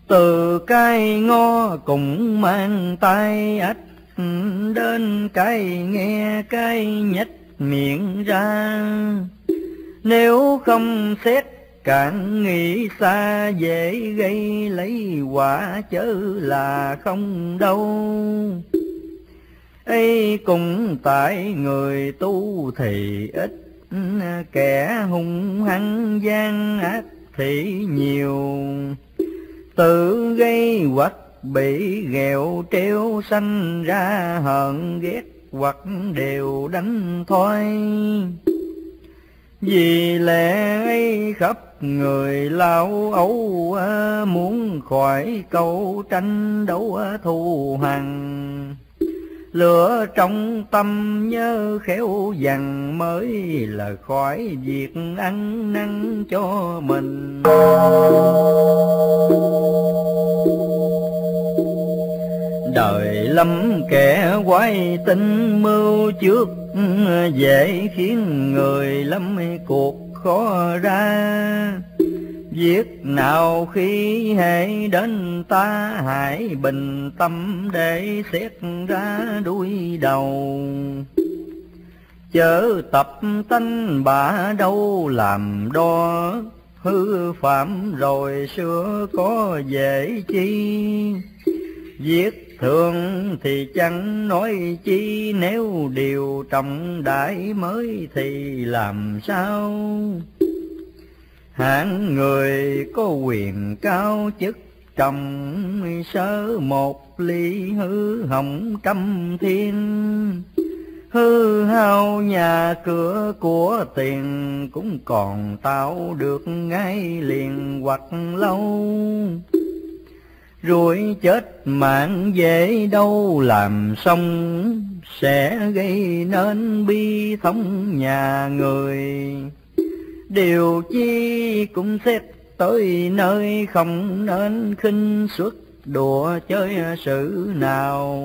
Từ cái ngõ cũng mang tay ách, đến cái nghe cái nhếch miệng ra. Nếu không xét cạn nghĩ xa, dễ gây lấy quả chớ là không đâu. Ấy cũng tại người tu thì ít, kẻ hung hăng gian ác thì nhiều. Tự gây hoặc bị ghẹo treo, sanh ra hờn ghét hoặc đều đánh thoi. Vì lẽ ấy khắp người lao ấu, muốn khỏi câu tranh đấu thù hằn. Lửa trong tâm nhớ khéo dằn, mới là khỏi việc ăn năn cho mình. Đời lắm kẻ quái tinh mưu trước, dễ khiến người lắm cuộc khó ra. Việc nào khi hệ đến ta, hãy bình tâm để xét ra đuôi đầu. Chớ tập tánh bả đâu làm đo, hư phạm rồi sửa có dễ chi. Việc thường thì chẳng nói chi, nếu điều trọng đại mới thì làm sao. Hạng người có quyền cao chức trọng, sớ một ly hư hỏng trăm thiên. Hư hao nhà cửa của tiền, cũng còn tạo được ngay liền hoặc lâu. Rồi chết mạng dễ đâu làm xong, sẽ gây nên bi thống nhà người. Điều chi cũng xét tới nơi, không nên khinh suất đùa chơi sự nào.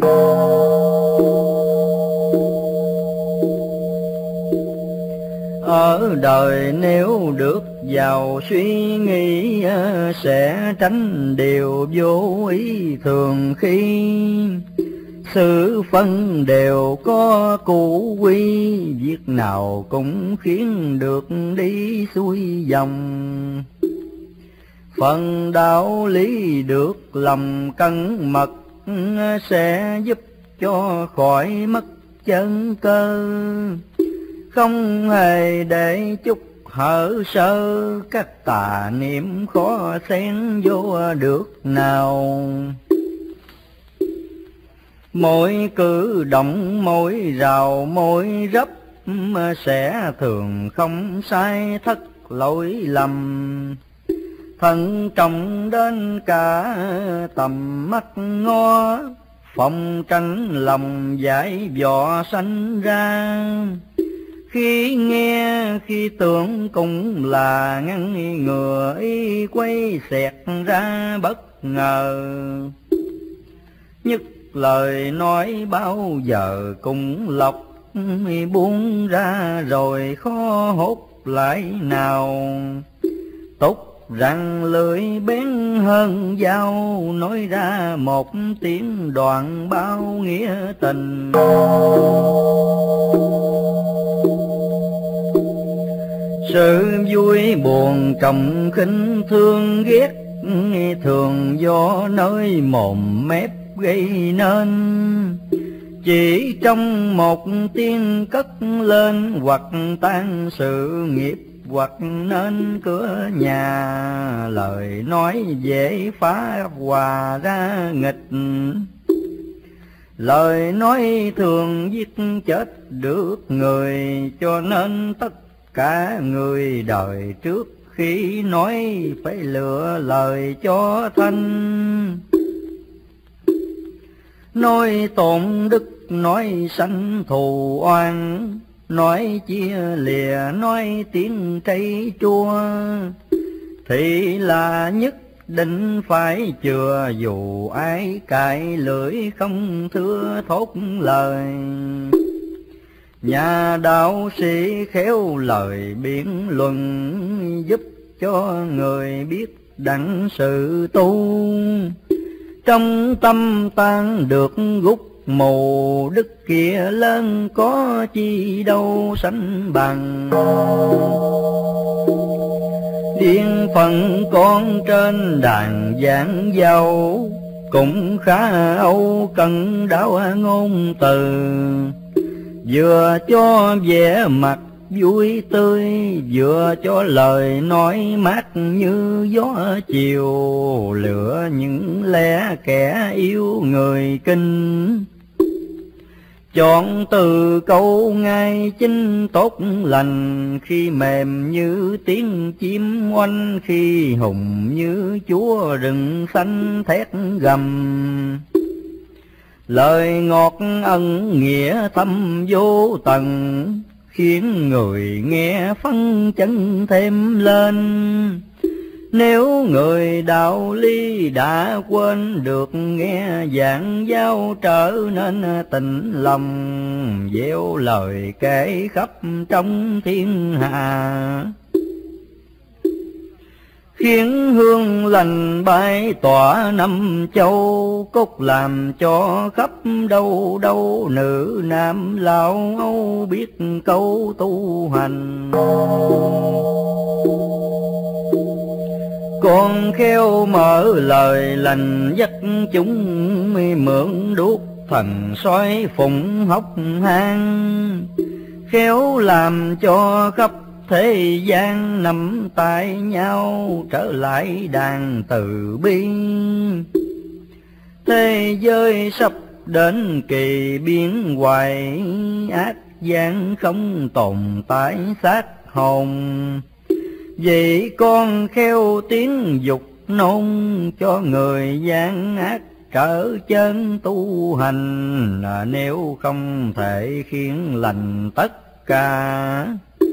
Ở đời nếu được giàu suy nghĩ, sẽ tránh điều vô ý thường khi. Sự phân đều có cụ quy, việc nào cũng khiến được đi xuôi dòng. Phần đạo lý được lòng cân mật, sẽ giúp cho khỏi mất chân cơ. Không hề để chút hở sơ, các tà niệm khó xen vô được nào. Mỗi cử động mỗi rào mỗi rấp, sẽ thường không sai thất lỗi lầm. Thận trọng đến cả tầm mắt ngó, phòng tránh lòng giải võ sanh ra. Khi nghe khi tưởng cũng là ngăn ngừa, ý quay xẹt ra bất ngờ. Nhất lời nói bao giờ cũng lọc, buông ra rồi khó hốt lại nào. Tốt rằng lưỡi bén hơn dao, nói ra một tiếng đoạn bao nghĩa tình. Sự vui buồn trọng khinh thương ghét, thường do nơi mồm mép gây nên. Chỉ trong một tiếng cất lên, hoặc tan sự nghiệp hoặc nên cửa nhà. Lời nói dễ phá hòa ra nghịch, lời nói thường giết chết được người. Cho nên tất cả người đời trước khi nói phải lựa lời cho thanh. Nói tổn đức, nói sanh thù oan, nói chia lìa, nói tiếng cây chua, thì là nhất định phải chừa. Dù ai cãi lưỡi không thưa thốt lời, nhà đạo sĩ khéo lời biện luận, giúp cho người biết đặng sự tu. Trong tâm tan được gút mù, đức kia lớn có chi đâu sánh bằng. Điên phận con trên đàn giảng dâu, cũng khá âu cần đáo ngôn từ. Vừa cho vẻ mặt vui tươi, vừa cho lời nói mát như gió chiều, lựa những lẽ kẻ yêu người kinh. Chọn từ câu ngay chính tốt lành, khi mềm như tiếng chim oanh, khi hùng như chúa rừng xanh thét gầm. Lời ngọt ân nghĩa thâm vô tận, khiến người nghe phấn chấn thêm lên. Nếu người đạo lý đã quên được, nghe giảng giáo trở nên tình lòng, gieo lời kể khắp trong thiên hạ. Khiến hương lành bay tỏa năm châu, cốt làm cho khắp đâu đâu nữ nam lão âu biết câu tu hành. Con khéo mở lời lành dắt chúng, mượn đuốc thần soi phụng hốc hang. Khéo làm cho khắp thế gian nắm tay nhau, trở lại đàn từ bi. Thế giới sắp đến kỳ biến hoài, ác gian không tồn tại xác hồn. Vì con khéo tiếng dục nôn, cho người gian ác trở chân tu hành. Nếu không thể khiến lành tất cả,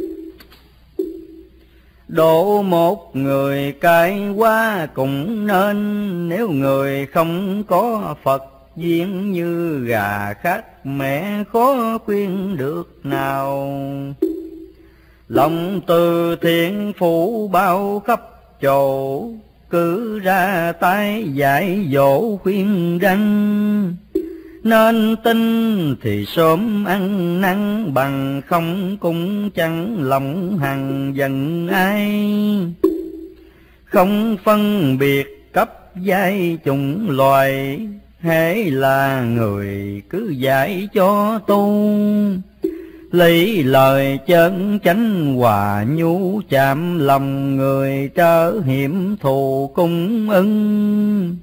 độ một người cai qua cũng nên. Nếu người không có Phật duyên, như gà khác mẹ khó khuyên được nào. Lòng từ thiện phủ bao khắp chỗ, cứ ra tay dạy dỗ khuyên răn. Nên tin thì sớm ăn năn, bằng không cũng chẳng lòng hằng giận ai. Không phân biệt cấp giai chủng loài, hễ là người cứ dạy cho tu. Lấy lời chân chánh hòa nhu, chạm lòng người trở hiểm thù cung ưng.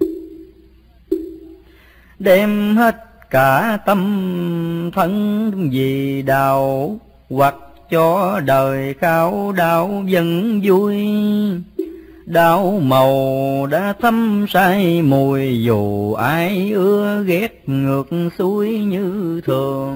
Đem hết cả tâm thân vì đạo, hoặc cho đời khao đạo vẫn vui. Đạo màu đã thấm say mùi, dù ai ưa ghét ngược xuôi như thường.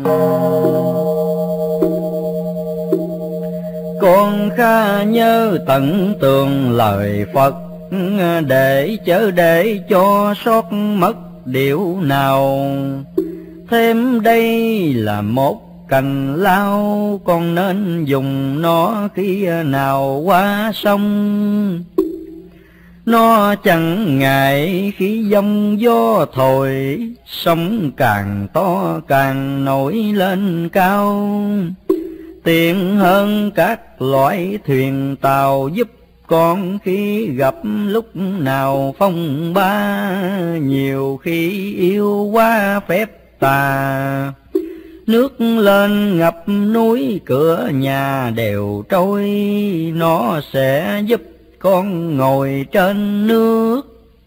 Con khá nhớ tận tường lời Phật, để chớ để cho sót mất điều nào. Thêm đây là một cành lao, con nên dùng nó khi nào qua sông. Nó chẳng ngại khi giông gió thổi, sóng càng to càng nổi lên cao. Tiện hơn các loại thuyền tàu, giúp con khi gặp lúc nào phong ba. Nhiều khi yêu quá phép tà, nước lên ngập núi cửa nhà đều trôi. Nó sẽ giúp con ngồi trên nước,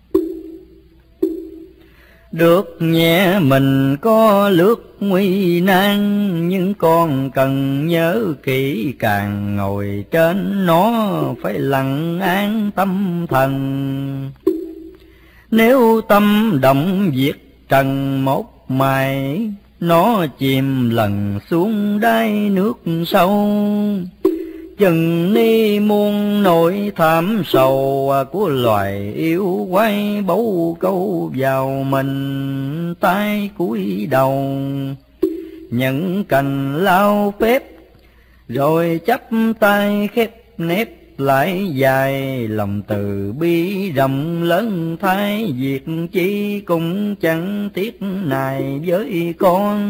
được nhẹ mình có lướt nguy nan. Nhưng con cần nhớ kỹ, càng ngồi trên nó phải lặng an tâm thần. Nếu tâm động việc trần một mài, nó chìm lần xuống đáy nước sâu. Chừng ni muôn nỗi thảm sầu, của loài yêu quay bấu câu vào mình. tay cúi đầu nhận cành lao phép, rồi chắp tay khép nép lại dài, lòng từ bi rộng lớn thái, việc chi cũng chẳng tiếc nài với con.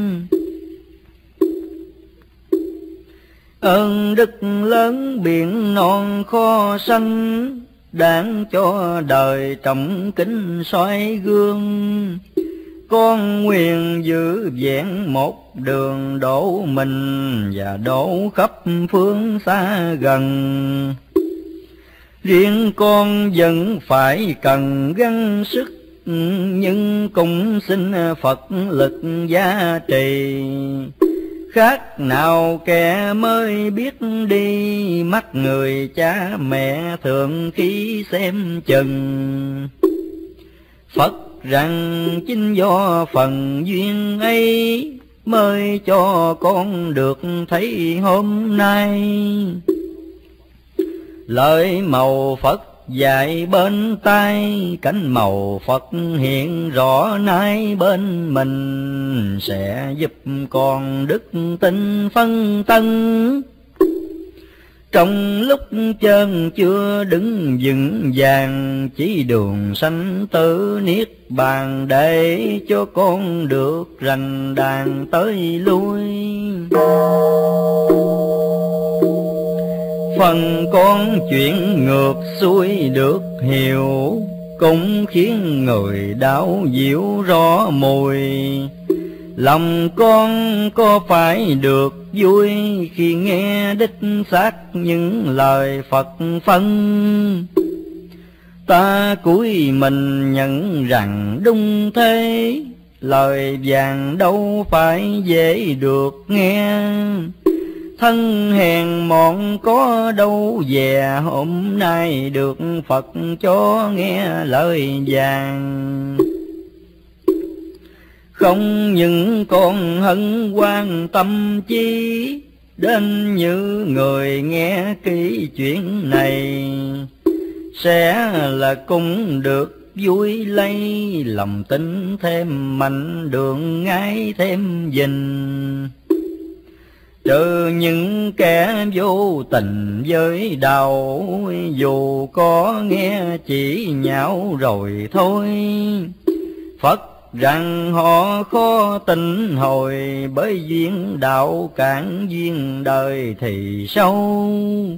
Ơn đức lớn biển non kho xanh, đáng cho đời trọng kính soi gương. Con nguyện giữ vẹn một đường đổ mình, và đổ khắp phương xa gần. Riêng con vẫn phải cần gắng sức, nhưng cũng xin Phật lực gia trì. Khác nào kẻ mới biết đi, mắt người cha mẹ thường khi xem chừng. Phật rằng chính do phần duyên ấy, mới cho con được thấy hôm nay. Lời màu Phật dạy bên tai, cánh màu Phật hiện rõ nay bên mình, sẽ giúp con đức tin phân tân. Trong lúc chân chưa đứng vững vàng, chỉ đường sanh tử niết bàn, để cho con được rành đàn tới lui. Phần con chuyện ngược xuôi được hiểu, cũng khiến người đau diệu rõ mùi. Lòng con có phải được vui, khi nghe đích xác những lời Phật phân. Ta cúi mình nhận rằng đúng thế, lời vàng đâu phải dễ được nghe. Thân hèn mọn có đâu về, hôm nay được Phật cho nghe lời vàng. Không những con hân quan tâm chi, đến như người nghe kỹ chuyện này, sẽ là cũng được vui lây. Lòng tin thêm mạnh, đường ngay thêm dình. Trừ những kẻ vô tình với đạo, dù có nghe chỉ nhạo rồi thôi. Phật rằng họ khó tỉnh hồi, bởi duyên đạo cản duyên đời thì sâu.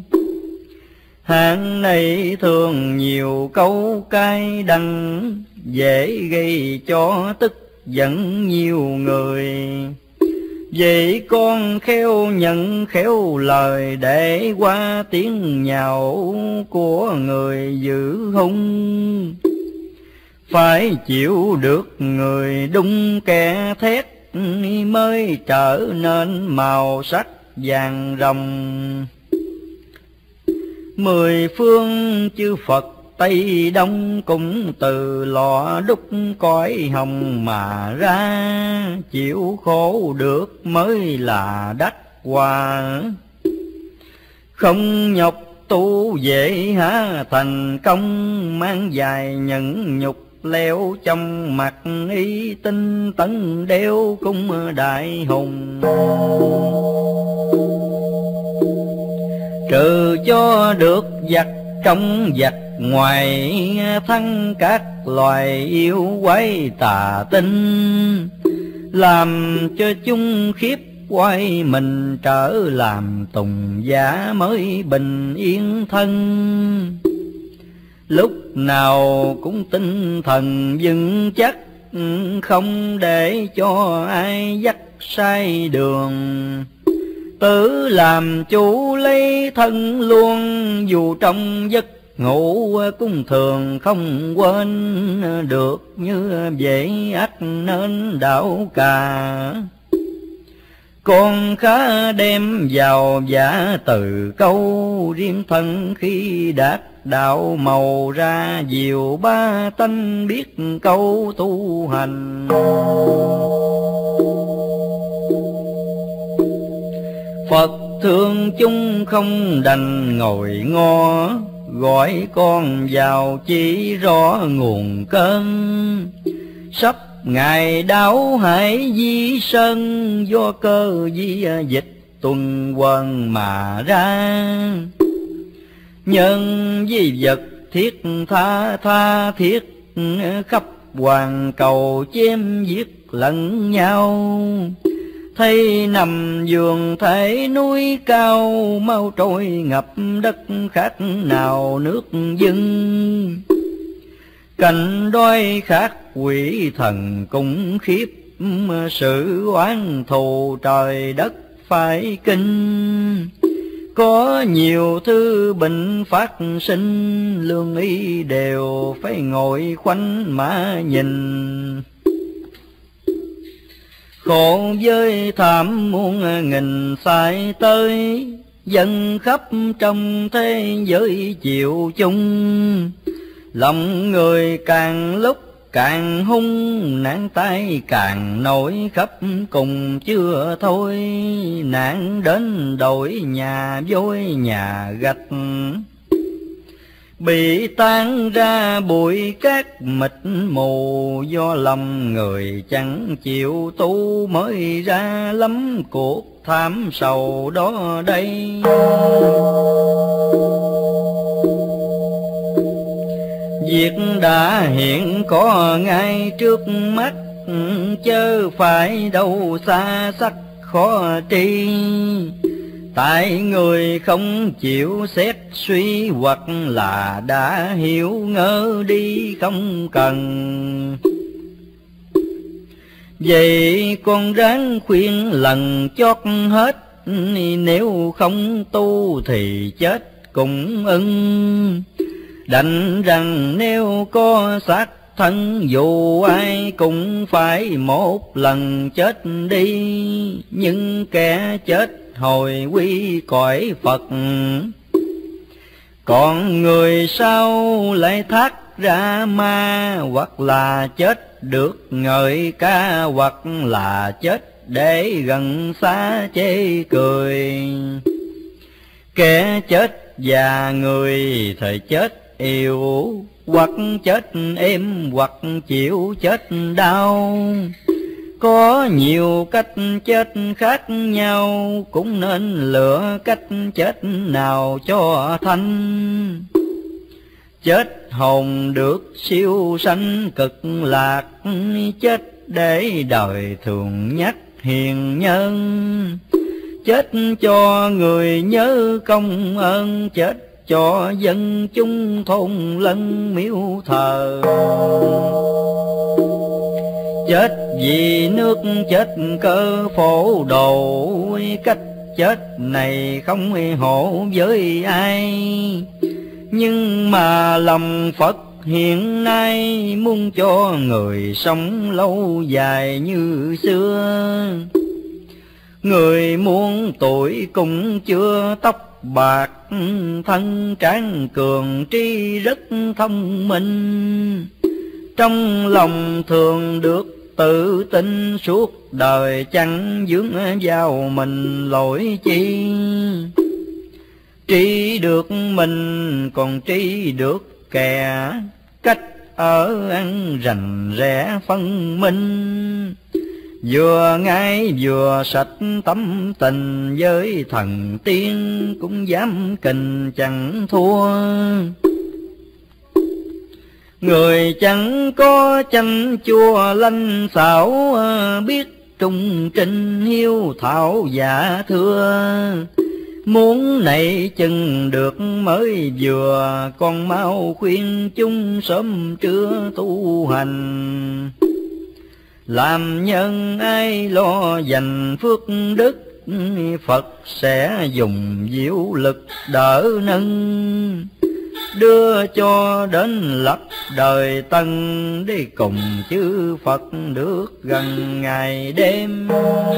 Hạng này thường nhiều câu cay đắng, dễ gây cho tức giận nhiều người. Vậy con khéo nhận khéo lời, để qua tiếng nhạo của người dữ hung. Phải chịu được người đúng kẻ thét, mới trở nên màu sắc vàng rồng. Mười phương chư Phật Tây Đông, cũng từ lò đúc cõi hồng mà ra. Chịu khổ được mới là đắc hòa, không nhọc tu dễ há thành công. Mang dài nhẫn nhục leo trong mặt, ý tinh tấn đeo cung đại hùng. Trừ cho được giặc trong giặc ngoài, thắng các loài yêu quái tà tinh. Làm cho chúng khiếp quay mình, trở làm tùng giả mới bình yên thân. Lúc nào cũng tinh thần vững chắc, không để cho ai dắt sai đường. Tự làm chủ lấy thân luôn, dù trong giấc ngủ cũng thường không quên được. Như vậy ắt nên đạo cà. Con khá đem vào giả từ câu, riêng thân khi đạt đạo màu ra. Diệu ba tánh biết câu tu hành, Phật thương chúng không đành ngồi ngó. Gọi con vào chỉ rõ nguồn cơn, sắp ngày đáo hải di sơn. Do cơ di dịch tuần quần mà ra, nhân vi vật thiết tha tha thiết, khắp hoàn cầu chém giết lẫn nhau. Thấy nằm giường thể núi cao, mau trôi ngập đất khác nào nước dưng. Cảnh đói khát quỷ thần cũng khiếp, sự oán thù trời đất phải kinh. Có nhiều thứ bệnh phát sinh, lương y đều phải ngồi khoanh mà nhìn. Khổ với thảm muôn nghìn sai tới, dân khắp trong thế giới chịu chung. Lòng người càng lúc càng hung, nạn tai càng nổi khắp cùng chưa thôi. Nạn đến đổi nhà vôi nhà gạch, bị tan ra bụi cát mịt mù. Do lòng người chẳng chịu tu, mới ra lắm cuộc tham sầu đó đây. Việc đã hiện có ngay trước mắt, chớ phải đâu xa sắc khó tri. Tại người không chịu xét suy, hoặc là đã hiểu ngơ đi không cần. Vậy con ráng khuyên lần chót hết, nếu không tu thì chết cũng ưng. Đành rằng nếu có xác thân, dù ai cũng phải một lần chết đi. Nhưng kẻ chết hồi quy cõi Phật, còn người sau lại thác ra ma. Hoặc là chết được ngợi ca, hoặc là chết để gần xa chê cười. Kẻ chết già người thời chết yêu, hoặc chết êm hoặc chịu chết đau. Có nhiều cách chết khác nhau, cũng nên lựa cách chết nào cho thanh. Chết hồn được siêu sanh cực lạc, chết để đời thường nhắc hiền nhân. Chết cho người nhớ công ơn, chết cho dân chúng thôn lân miếu thờ. Chết vì nước, chết cơ phổ độ, cách chết này không hộ với ai. Nhưng mà lòng Phật hiện nay, muốn cho người sống lâu dài như xưa. Người muôn tuổi cũng chưa tóc bạc, thân tráng cường trí rất thông minh. Trong lòng thường được tự tin, suốt đời chẳng vướng vào mình lỗi chi. Trí được mình còn trí được kẻ, cách ở ăn rành rẽ phân minh. Vừa ngay vừa sạch tâm tình, với thần tiên cũng dám kình chẳng thua. Người chẳng có chanh chua lanh xảo, biết trung trinh hiếu thảo giả thưa. Muốn nảy chừng được mới vừa, con mau khuyên chúng sớm trưa tu hành. Làm nhân ai lo dành phước đức, Phật sẽ dùng diệu lực đỡ nâng. Đưa cho đến lập đời tân, để cùng chư Phật được gần ngày đêm.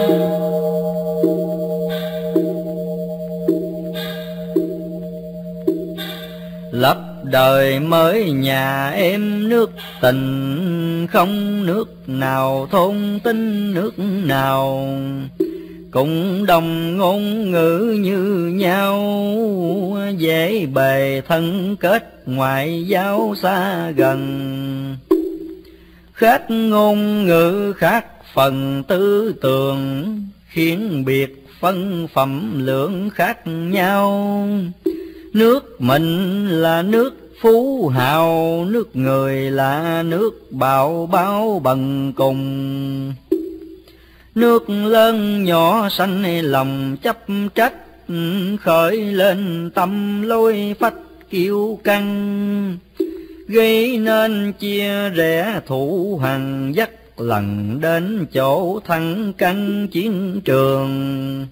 Lập đời mới nhà em nước tình, không nước nào thôn tính nước nào. Cũng đồng ngôn ngữ như nhau, dễ bề thân kết ngoại giao xa gần. Khác ngôn ngữ khác phần tư tưởng, khiến biệt phân phẩm lượng khác nhau. Nước mình là nước phú hào, nước người là nước bạo báo bần cùng. Nước lớn nhỏ sanh lòng chấp trách, khởi lên tâm lối phách kiêu căng. Gây nên chia rẽ thủ hằn, dắt lần đến chỗ thắng căng chiến trường.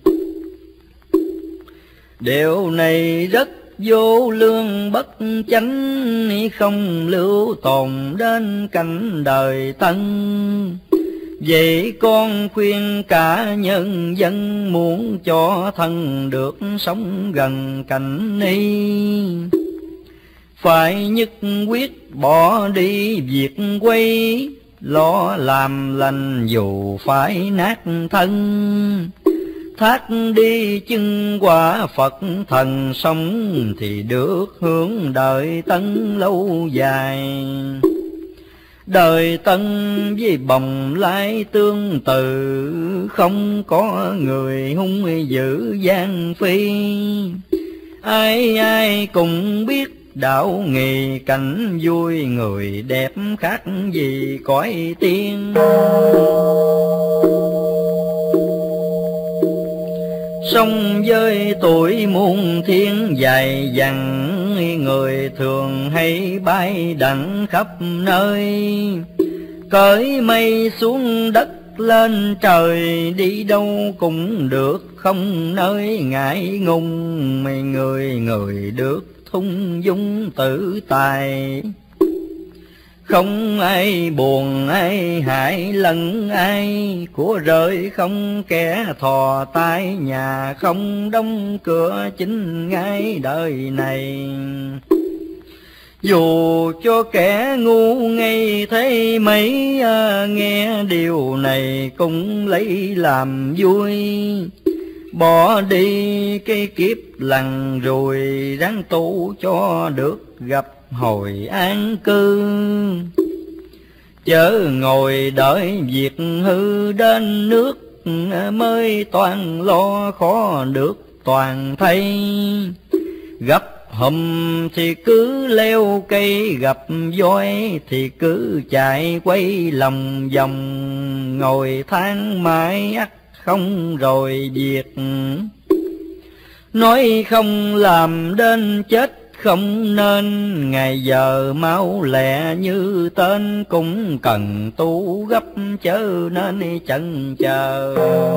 Điều này rất vô lương bất chánh, không lưu tồn đến cảnh đời tân. Vậy con khuyên cả nhân dân, muốn cho thân được sống gần cảnh ni, phải nhất quyết bỏ đi việc quay, lo làm lành dù phải nát thân. Thác đi chân quả Phật thần, sống thì được hướng đời tân lâu dài. Đời tân với bồng lai tương tự, không có người hung dữ gian phi. Ai ai cũng biết đạo nghề, cảnh vui người đẹp khác gì cõi tiên. Sống với tuổi muôn thiên dài dằng, người thường hay bay đặng khắp nơi. Cởi mây xuống đất lên trời, đi đâu cũng được không nơi ngại ngùng. Người người được thung dung tự tại, không ai buồn ai hại lẫn ai. Của rơi không kẻ thò tay, nhà không đóng cửa chính ngay đời này. Dù cho kẻ ngu ngây thấy mấy, nghe điều này cũng lấy làm vui. Bỏ đi cái kiếp lằng rồi, ráng tu cho được gặp hồi an cư. Chớ ngồi đợi việc hư đến nước, mới toàn lo khó được toàn thay. Gặp hùm thì cứ leo cây, gặp voi thì cứ chạy quay lòng vòng. Ngồi than mãi ắt không rồi việc, nói không làm đến chết không nên. Ngày giờ mau lẹ như tên, cũng cần tu gấp chớ nên chần chờ.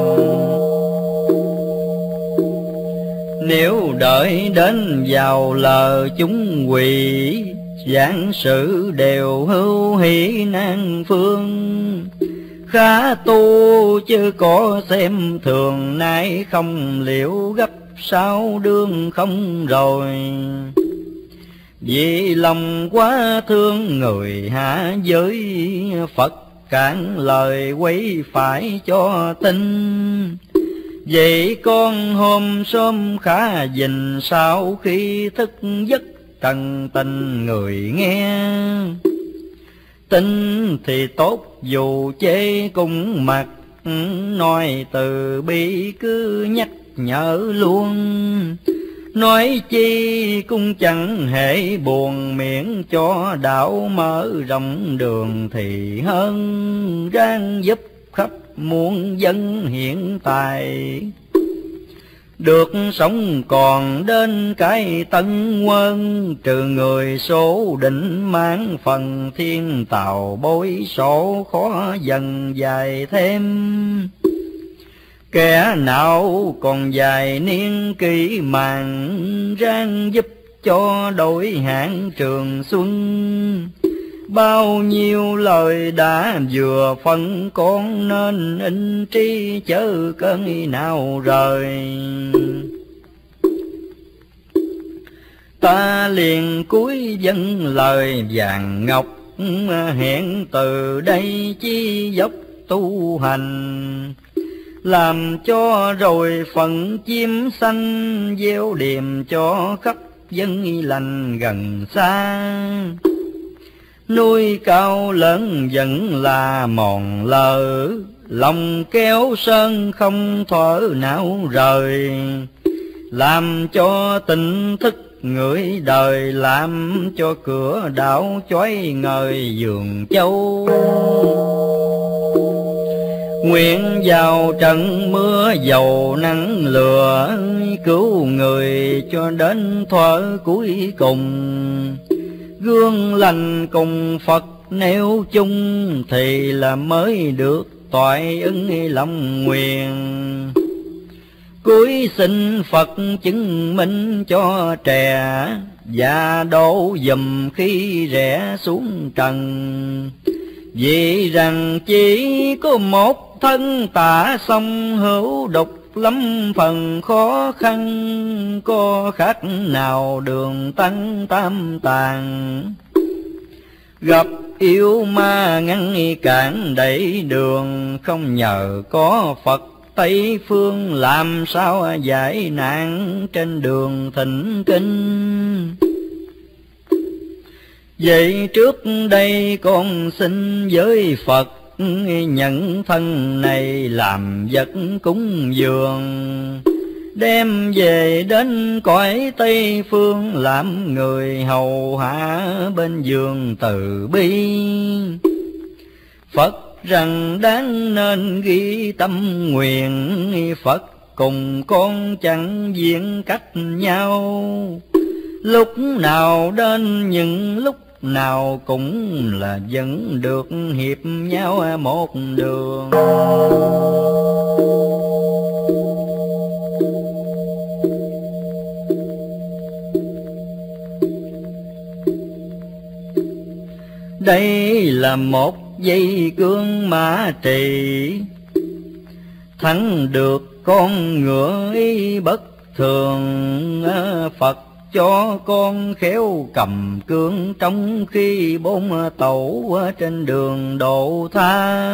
Nếu đợi đến vào lờ chúng quỷ, giảng sự đều hưu hỷ nan phương. Khá tu chứ có xem thường, nay không liệu gấp sao đương không rồi. Vì lòng quá thương người hạ giới, Phật cản lời quấy phải cho tin. Vậy con hôm sớm khá dình, sau khi thức giấc cần tình người nghe. Tin thì tốt dù chê cũng mặc, nói từ bi cứ nhắc nhở luôn. Nói chi cũng chẳng hề buồn, miệng cho đạo mở rộng đường thì hơn. Ráng giúp khắp muôn dân hiện tại, được sống còn đến cái tân quân. Trừ người số định mang phần, thiên tào bối số khó dần dài thêm. Kẻ nào còn dài niên kỷ màng, ráng giúp cho đổi hạng trường xuân. Bao nhiêu lời đã vừa phân, con nên in tri chớ cơn nào rời. Ta liền cúi dâng lời vàng ngọc, hẹn từ đây chi dốc tu hành. Làm cho rồi phần chim xanh, gieo điềm cho khắp dân lành gần xa. Nuôi cao lớn vẫn là mòn lờ, lòng kéo sơn không thuở nào rời. Làm cho tỉnh thức ngửi đời, làm cho cửa đảo chói ngời vườn châu. Nguyện vào trận mưa dầu nắng lửa, cứu người cho đến thuở cuối cùng. Gương lành cùng Phật nếu chung, thì là mới được toại ứng lòng nguyện. Cuối xin Phật chứng minh cho trẻ, và độ dùm khi rẽ xuống trần. Vì rằng chỉ có một thân tả song, hữu độc lắm phần khó khăn. Có khác nào đường tăng tam tàng, gặp yêu ma ngăn cản đẩy đường. Không nhờ có Phật Tây phương, làm sao giải nạn trên đường thỉnh kinh. Vậy trước đây con xin với Phật, nhận thân này làm vật cúng dường. Đem về đến cõi Tây phương, làm người hầu hạ bên giường từ bi. Phật rằng đáng nên ghi tâm nguyện, Phật cùng con chẳng diện cách nhau. Lúc nào đến những lúc nào cũng là vẫn được hiệp nhau một đường. Đây là một dây cương mã trì, thắng được con ngựa ý bất thường. Phật cho con khéo cầm cương, trong khi bốn tẩu trên đường độ tha.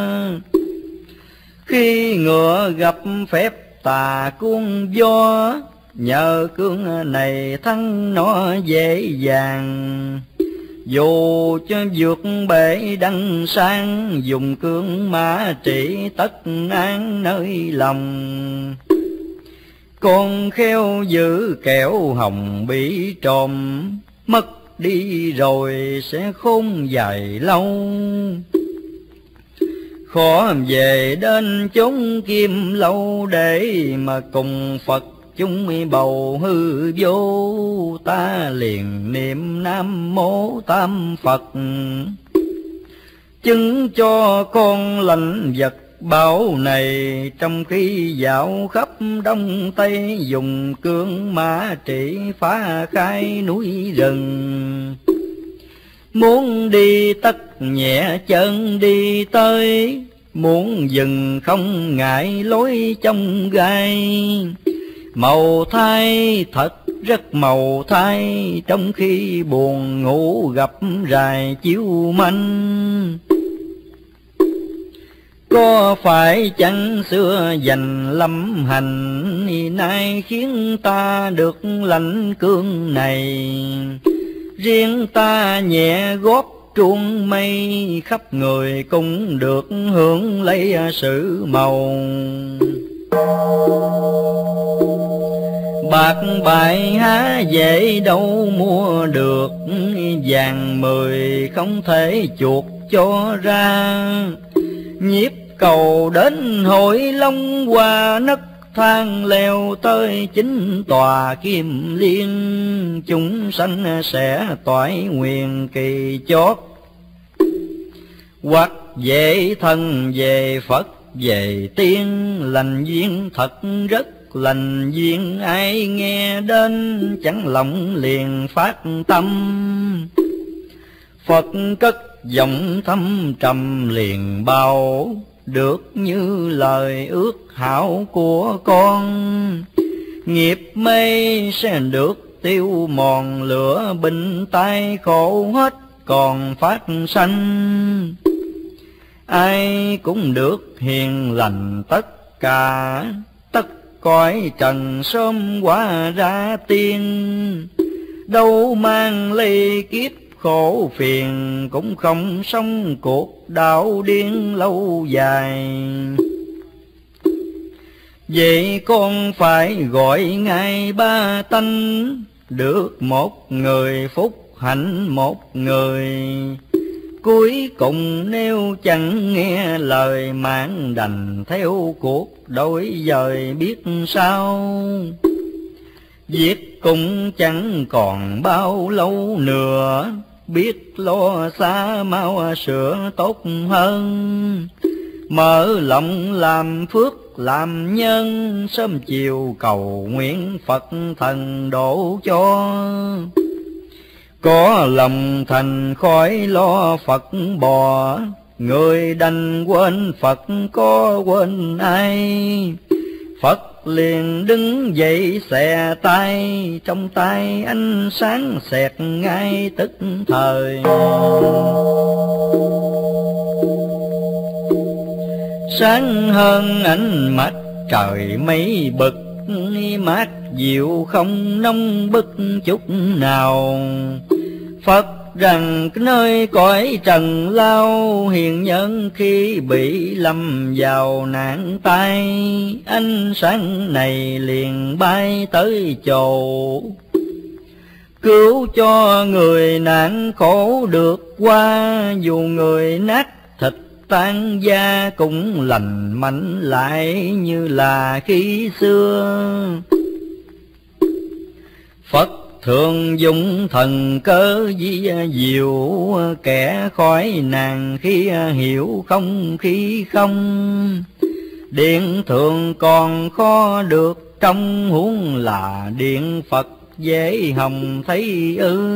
Khi ngựa gặp phép tà cuốn gió, nhờ cương này thắng nó dễ dàng. Dù cho vượt bể đăng sang, dùng cương mã trị tất an nơi lòng. Con khéo giữ kẻo hồng bị trộm, mất đi rồi sẽ khốn dài lâu. Khó về đến chốn Kim Lâu, để mà cùng Phật chúng bầu hư vô. Ta liền niệm Nam Mô Tam Phật, chứng cho con lãnh vật bảo này. Trong khi dạo khắp Đông Tây, dùng cương mã trị phá khai núi rừng. Muốn đi tất nhẹ chân đi tới, muốn dừng không ngại lối trong gai. Màu thai thật rất màu thai, trong khi buồn ngủ gặp rài chiếu manh. Có phải chăng xưa dành lâm hành, nay khiến ta được lãnh cương này. Riêng ta nhẹ góp truông mây, khắp người cũng được hưởng lấy sự màu. Bạc bại há dễ đâu mua được, vàng 10 không thể chuộc cho ra. Nhiếp cầu đến hội Long Hoa, nấc thang leo tới 9 tòa kim liên. Chúng sanh sẽ toại nguyện kỳ chót, hoặc về thân về Phật về tiên. Lành duyên thật rất lành duyên, ai nghe đến chẳng lòng liền phát tâm. Phật cất giọng thâm trầm liền bảo, được như lời ước hảo của con. Nghiệp mê sẽ được tiêu mòn, lửa bình tai khổ hết còn phát sanh. Ai cũng được hiền lành tất cả, tất cõi trần sớm hóa ra tiên. Đâu mang ly kiếp khổ phiền, cũng không sống cuộc đạo điên lâu dài. Vậy con phải gọi ngài ba tánh, được một người phúc hạnh một người. Cuối cùng nếu chẳng nghe lời mạng đành theo cuộc đổi dời biết sao. Việc cũng chẳng còn bao lâu nữa, biết lo xa mau sửa tốt hơn. Mở lòng làm phước làm nhân, sớm chiều cầu nguyện Phật thần độ cho. Có lòng thành khỏi lo Phật bò, người đành quên Phật có quên ai. Phật liền đứng dậy xẻ tay, trong tay ánh sáng xẹt ngay tức thời. Sáng hơn ánh mặt trời mây bực, mát dịu không nóng bức chút nào. Phật rằng nơi cõi trần lao, hiền nhân khi bị lâm vào nạn tai, ánh sáng này liền bay tới chỗ. Cứu cho người nạn khổ được qua, dù người nát thịt tan da cũng lành mạnh lại như là khi xưa. Phật thường dùng thần cơ di diệu, kẻ khỏi nàng khi hiểu không khi không. Điện thường còn khó được trong, huống là điện Phật dễ hồng thấy ư.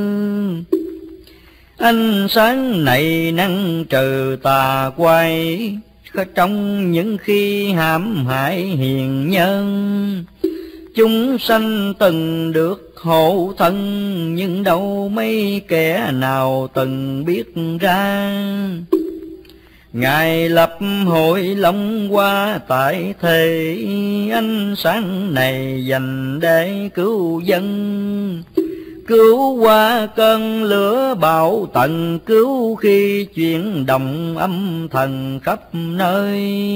Ánh sáng này năng trừ tà quay, trong những khi hãm hại hiền nhân. Chúng sanh từng được hộ thân, nhưng đâu mấy kẻ nào từng biết ra. Ngài lập hội long qua tại thế, ánh sáng này dành để cứu dân. Cứu qua cơn lửa bão tận, cứu khi chuyển động âm thần khắp nơi.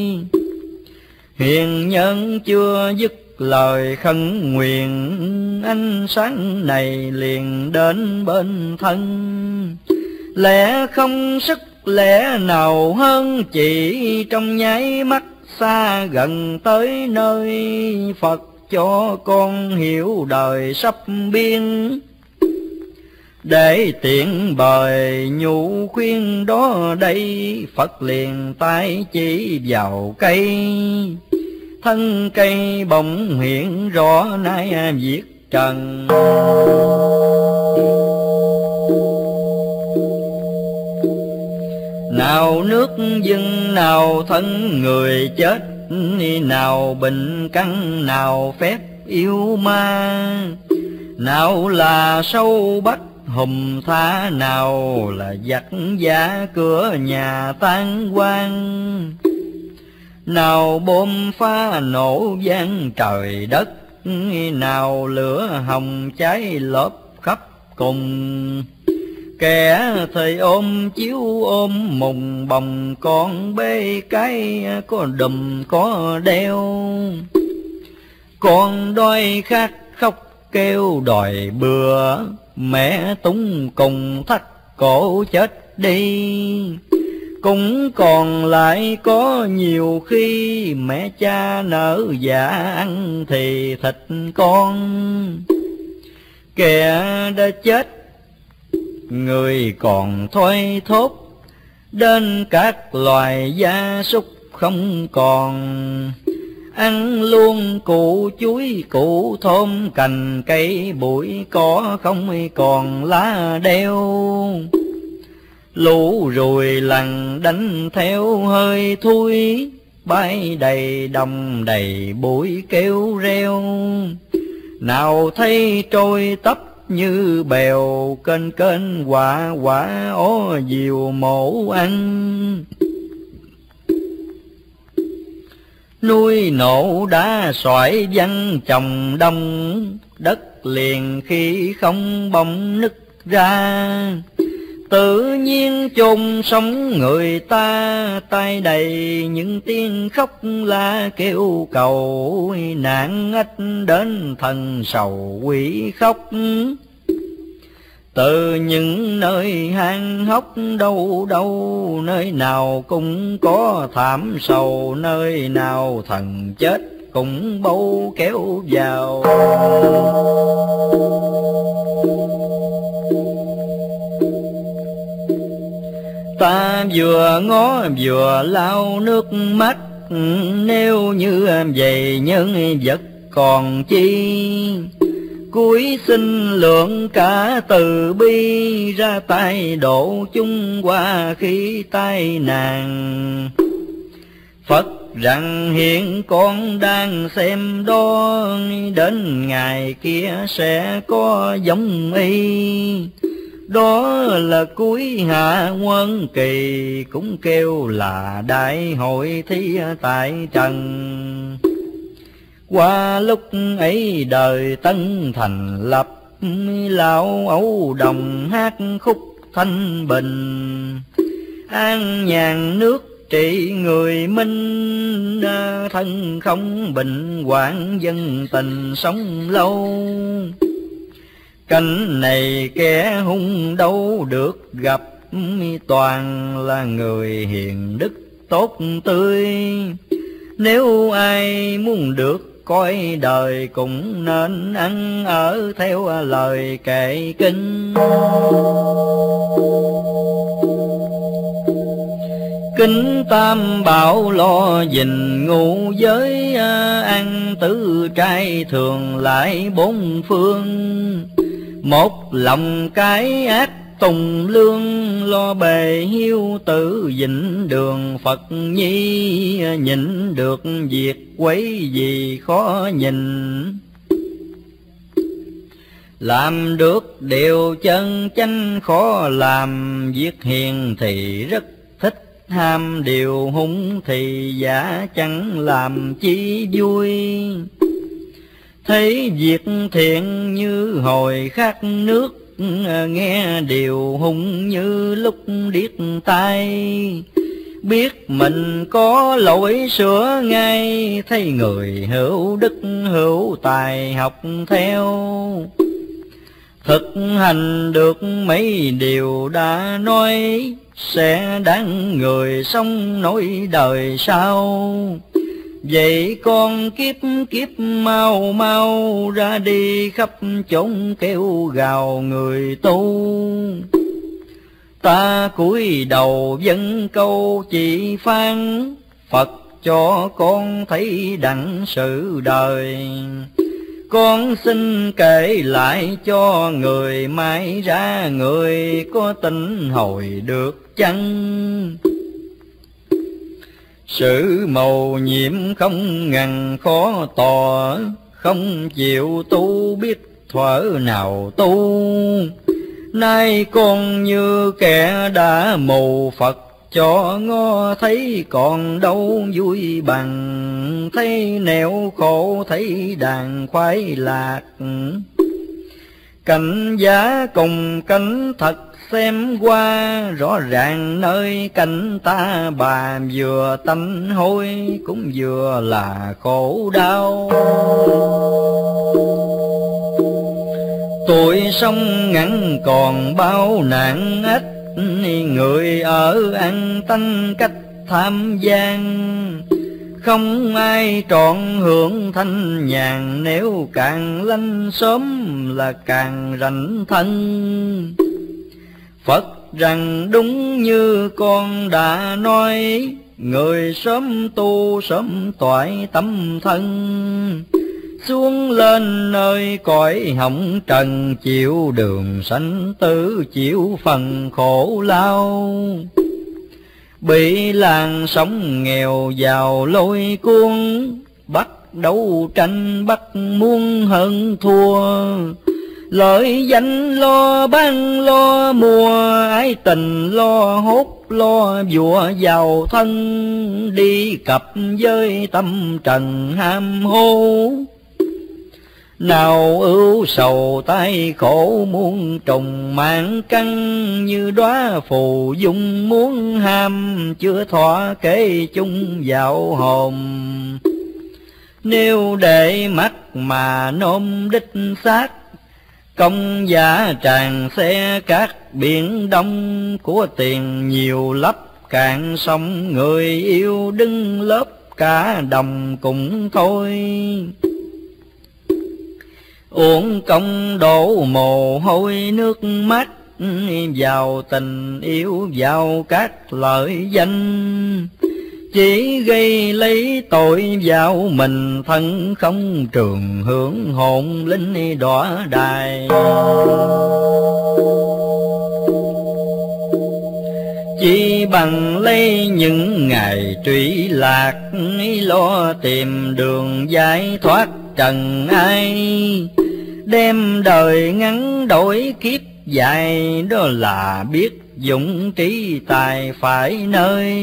Hiền nhân chưa dứt lời khấn nguyện, ánh sáng này liền đến bên thân. Lẽ không sức lẽ nào hơn, chỉ trong nháy mắt xa gần tới nơi. Phật cho con hiểu đời sắp biên, để tiện bời nhu khuyên đó đây. Phật liền tay chỉ vào cây, thân cây bỗng hiện rõ nay viết trần. Nào nước dưng nào thân người chết, nào bệnh căn nào phép yêu ma. Nào là sâu bắt hùm tha, nào là giặc giả cửa nhà tan hoang. Nào bom phá nổ vang trời đất, nào lửa hồng cháy lốp khắp cùng. Kẻ thời ôm chiếu ôm mùng bồng, con bê cái có đùm có đeo. Con đói khát khóc kêu đòi bữa, mẹ túng cùng thắt cổ chết đi. Cũng còn lại có nhiều khi, mẹ cha nỡ dạ ăn thì thịt con. Kẻ đã chết người còn thoi thóp, đến các loài gia súc không còn. Ăn luôn củ chuối củ thơm, cành cây bụi cỏ không còn lá đeo. Lũ ruồi lằn đánh theo hơi thui, bay đầy đồng đầy bụi kêu reo. Nào thấy trôi tấp như bèo, kênh kênh quả quả ó diều mổ ăn. Núi nổ đá xoải văng chồng đông, đất liền khi không bỗng nứt ra. Tự nhiên chôn sống người ta, tay đầy những tiếng khóc la kêu cầu, nạn ách đến thần sầu quỷ khóc. Từ những nơi hang hốc đâu đâu, nơi nào cũng có thảm sầu, nơi nào thần chết cũng bâu kéo vào. Ta vừa ngó vừa lau nước mắt, nếu như vậy nhân vật còn chi. Cuối xin lượng cả từ bi, ra tay độ chung qua khi tai nạn. Phật rằng hiện con đang xem đó, đến ngày kia sẽ có giống y. Đó là cuối hạ quân kỳ, cũng kêu là đại hội thi tại trần. Qua lúc ấy đời Tân thành lập, lão Âu Đồng hát khúc thanh bình. An nhàn nước trị người minh, thân không bệnh hoạn dân tình sống lâu. Cảnh này kẻ hung đâu được gặp, toàn là người hiền đức tốt tươi. Nếu ai muốn được coi đời, cũng nên ăn ở theo lời kệ kinh. Kính tam bảo lo gìn ngũ giới, ăn tứ trai thường lại bốn phương. Một lòng cái ác tùng lương, lo bề hiếu tử vịnh đường Phật nhi. Nhịn được việc quấy gì khó nhìn, làm được điều chân chánh khó làm. Việc hiền thì rất thích, ham điều hung thì giả chẳng làm chi vui. Thấy việc thiện như hồi khát nước, nghe điều hung như lúc điếc tai. Biết mình có lỗi sửa ngay, thấy người hữu đức hữu tài học theo. Thực hành được mấy điều đã nói, sẽ đáng người sống nối đời sau. Vậy con kiếp kiếp mau mau ra đi, khắp chốn kêu gào người tu. Ta cúi đầu dâng câu chỉ phán, Phật cho con thấy đặng sự đời. Con xin kể lại cho người mai ra, người có tin hồi được chăng? Sự mầu nhiệm không ngần khó tỏ, không chịu tu biết thuở nào tu. Nay con như kẻ đã mù, Phật cho ngó thấy còn đâu vui bằng. Thấy nẻo khổ thấy đàn khoái lạc, cảnh giá cùng cảnh thật xem qua. Rõ ràng nơi cảnh ta bà, vừa tanh hôi cũng vừa là khổ đau. Tuổi sống ngắn còn bao nạn ách, người ở ăn tanh cách tham gian. Không ai trọn hưởng thanh nhàn, nếu càng lanh sớm là càng rảnh thân. Phật rằng đúng như con đã nói, người sớm tu sớm toại tâm thân. Xuống lên nơi cõi hồng trần, chịu đường sanh tử chịu phần khổ lao. Bị làng sống nghèo giàu lôi cuốn, bắt đấu tranh bắt muốn hơn thua. Lợi danh lo bán lo mua, ái tình lo hốt lo vua giàu thân. Đi cặp với tâm trần ham hố, Nào ưu sầu tai khổ muôn trùng mạng căn, như đóa phù dung muốn ham, chưa thỏa kể chung vào hồn. Nếu để mắt mà nôm đích xác, công giá tràn xe các biển đông, của tiền nhiều lấp cạn sông, người yêu đứng lớp cả đồng cũng thôi. Uổng công đổ mồ hôi nước mắt, vào tình yêu vào các lợi danh, chỉ gây lấy tội vào mình thân, không trường hưởng hồn linh đọa đài. Chỉ bằng lấy những ngày trụy lạc, lo tìm đường giải thoát trần ai, đem đời ngắn đổi kiếp dài, đó là biết dụng trí tài phải nơi.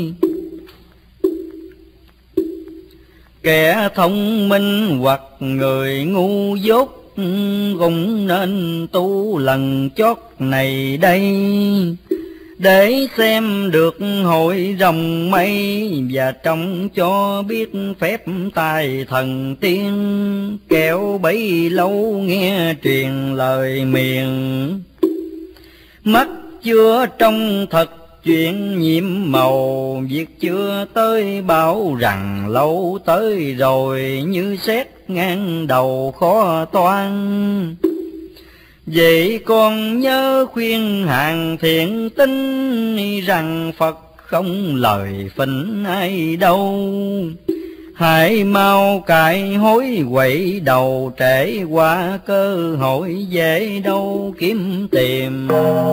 Kẻ thông minh hoặc người ngu dốt, cũng nên tu lần chót này đây, để xem được hội rồng mây, và trông cho biết phép tài thần tiên, kẻo bấy lâu nghe truyền lời miền. Mắt chưa trông thật chuyện nhiệm màu, việc chưa tới bảo rằng lâu tới rồi, như xét ngang đầu khó toan. Vậy con nhớ khuyên hàng thiện tín, rằng Phật không lời phỉnh ai đâu. Hãy mau cải hối quậy đầu, trễ qua cơ hội dễ đâu kiếm tìm.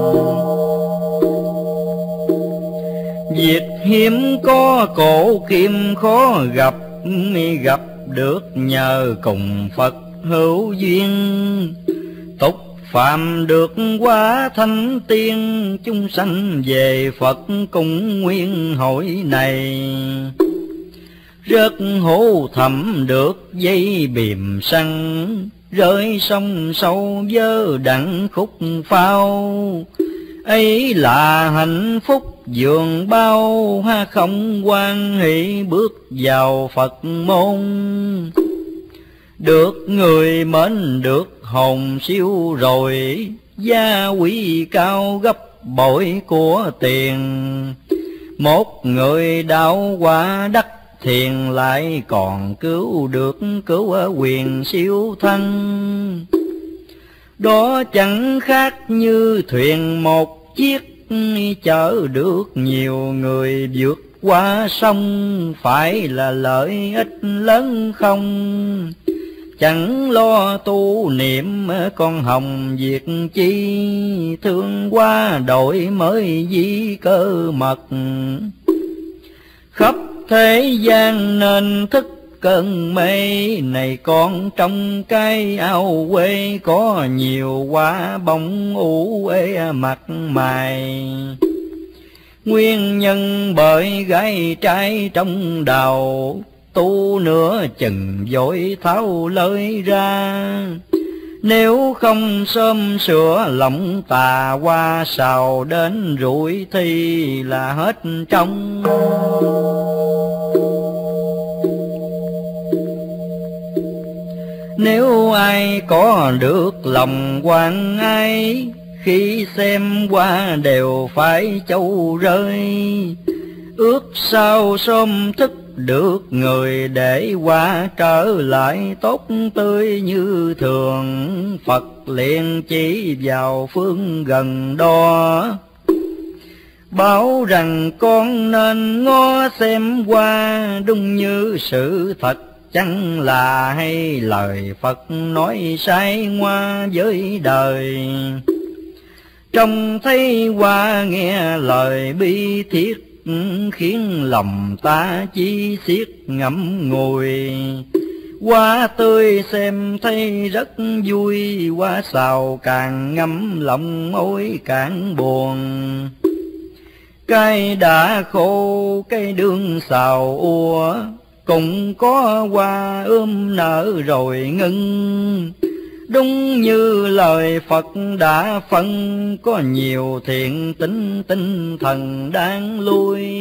Việc hiếm có cổ kim khó gặp, gặp được nhờ cùng Phật hữu duyên. Tục phạm được quá thanh tiên, chúng sanh về Phật cùng nguyên hội này. Rất hổ thầm được dây bìm săn, rơi sông sâu vơ đặng khúc phao. Ấy là hạnh phúc dường bao, ha không quan hỷ bước vào Phật môn. Được người mến được hồn siêu rồi, gia quý cao gấp bội của tiền. Một người đạo quả đắc thiền, lại còn cứu được cứu quyền siêu thân. Đó chẳng khác như thuyền một chiếc, chở được nhiều người vượt qua sông. Phải là lợi ích lớn không, chẳng lo tu niệm con hồng việc chi. Thương qua đổi mới di cơ mật, khắp thế gian nên thức cơn mê. Này con trong cái ao quê, có nhiều quả bông ủ ê mặt mày. Nguyên nhân bởi gái trai trong đầu, tu nửa chừng vội tháo lơi ra. Nếu không sớm sửa lòng tà qua, xào đến rủi thì là hết trong. Nếu ai có được lòng quan ai, khi xem qua đều phải châu rơi. Ước sao sớm thức được người, để qua trở lại tốt tươi như thường. Phật liền chỉ vào phương gần đó, bảo rằng con nên ngó xem qua. Đúng như sự thật chẳng là, hay lời Phật nói sai ngoa với đời. Trông thấy qua nghe lời bi thiết, khiến lòng ta chi xiết ngậm ngùi. Hoa tươi xem thấy rất vui, hoa xào càng ngấm lòng ôi càng buồn. Cây đã khô cây đương xào ua, cũng có hoa nở rồi ngưng. Đúng như lời Phật đã phân, có nhiều thiện tính tinh thần đáng lui.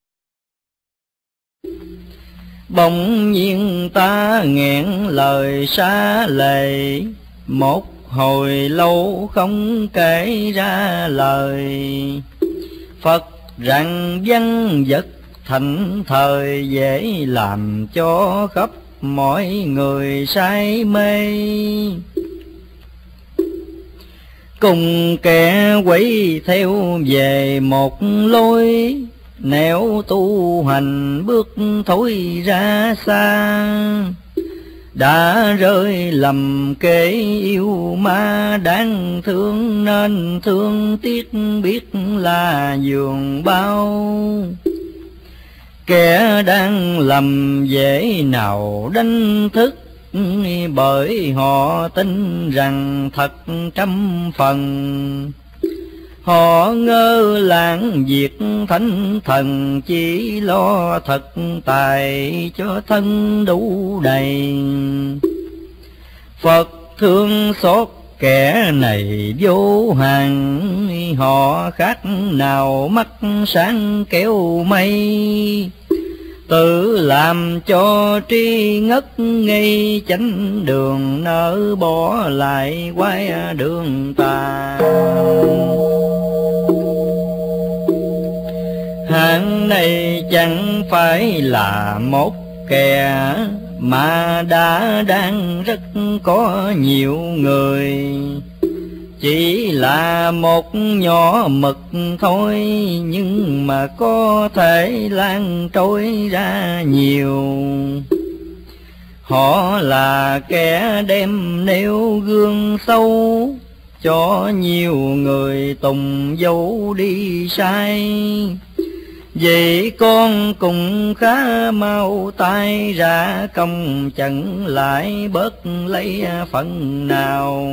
Bỗng nhiên ta nghẹn lời xa lệ, một hồi lâu không kể ra lời. Phật rằng văn vật thảnh thời, dễ làm cho khắp mọi người say mê. Cùng kẻ quấy theo về một lối, nếu tu hành bước thối ra xa. Đã rơi lầm kế yêu ma đáng thương, nên thương tiếc biết là giường bao. Kẻ đang lầm dễ nào đánh thức, bởi họ tin rằng thật trăm phần. Họ ngơ lãng việc thánh thần, chỉ lo thật tài cho thân đủ đầy. Phật thương xót kẻ này vô hạn, họ khác nào mắt sáng kéo mây. Tự làm cho tri ngất ngây, chánh đường nỡ bỏ lại quay đường tà. Hạng này chẳng phải là một kẻ, mà đang rất có nhiều người. Chỉ là một nhỏ mực thôi, nhưng mà có thể lan trôi ra nhiều. Họ là kẻ đem nêu gương sâu, cho nhiều người tùng dấu đi sai. Vậy con cũng khá mau tay ra công, chẳng lại bớt lấy phần nào.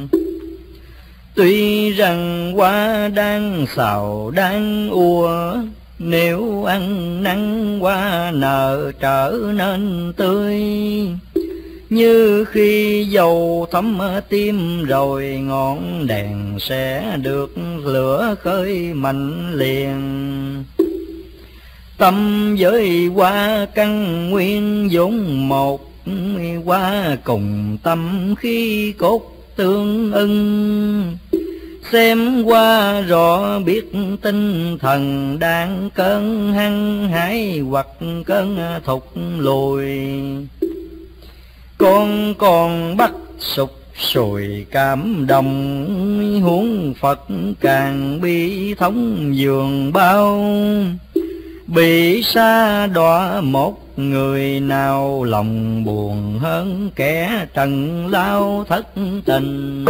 Tuy rằng hoa đang xào đang ua, nếu ăn nắng hoa nở trở nên tươi. Như khi dầu thấm tim rồi, ngọn đèn sẽ được lửa khơi mạnh liền. Tâm với hoa căn nguyên vốn một, hoa cùng tâm khi cốt tương ưng. Xem qua rõ biết tinh thần đang cơn hăng hái, hoặc cơn thục lùi. Con còn bắt sụp sùi cảm động, huống Phật càng bi thống dường bao. Bị sa đọa một người nào, lòng buồn hơn kẻ trần lao thất tình.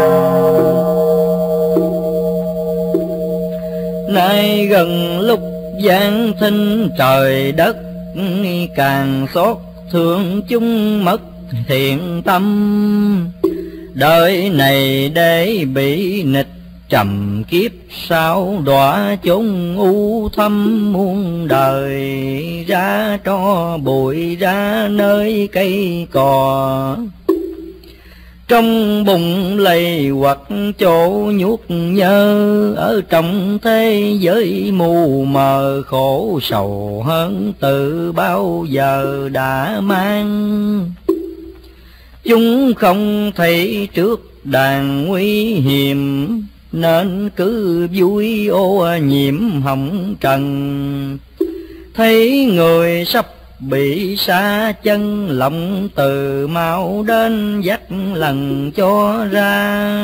Nay gần lúc giáng thinh trời đất, càng xót thương chúng mất thiện tâm. Đời này để bị nịch trầm kiếp, sao đọa chốn u thâm muôn đời. Ra cho bụi ra nơi cây cò, trong bụng lầy hoặc chỗ nhuốc nhơ. Ở trong thế giới mù mờ, khổ sầu hơn từ bao giờ đã mang. Chúng không thấy trước đàn nguy hiểm, nên cứ vui ô nhiễm hồng trần. Thấy người sắp bị sa chân, lòng từ mau đến dắt lần cho ra.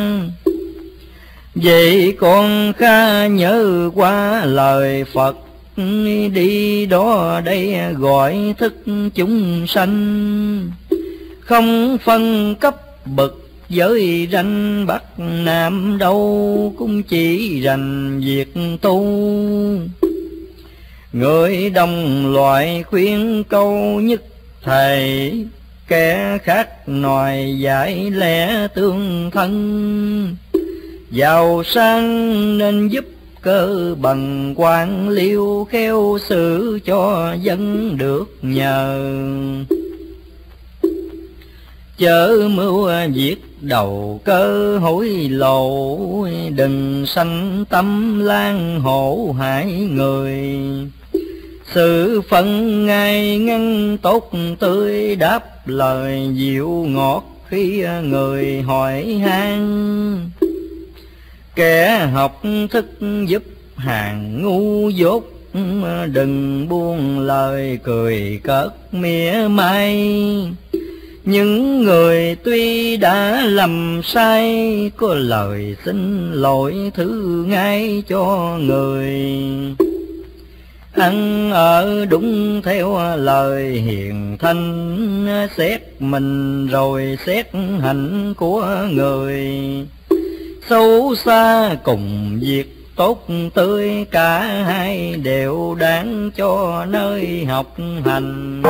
Vậy con khá nhớ qua lời Phật, đi đó đây gọi thức chúng sanh. Không phân cấp bậc giới ranh bắc nam đâu, cũng chỉ rành việc tu. Người đồng loại khuyên câu nhất thầy, kẻ khác nói giải lẽ tương thân. Giàu sang nên giúp cơ bằng quan liêu, khéo xử cho dân được nhờ. Chớ mưu việc đầu cơ hối lộ, đừng sanh tâm lan hổ hại người. Sự phân ngay ngăn tốt tươi, đáp lời dịu ngọt khi người hỏi han. Kẻ học thức giúp hàng ngu dốt, đừng buông lời cười cợt mỉa mai. Những người tuy đã lầm sai, có lời xin lỗi thứ ngay cho người. Ăn ở đúng theo lời hiền thanh, xét mình rồi xét hạnh của người. Xấu xa cùng việc tốt tươi, cả hai đều đáng cho nơi học hành.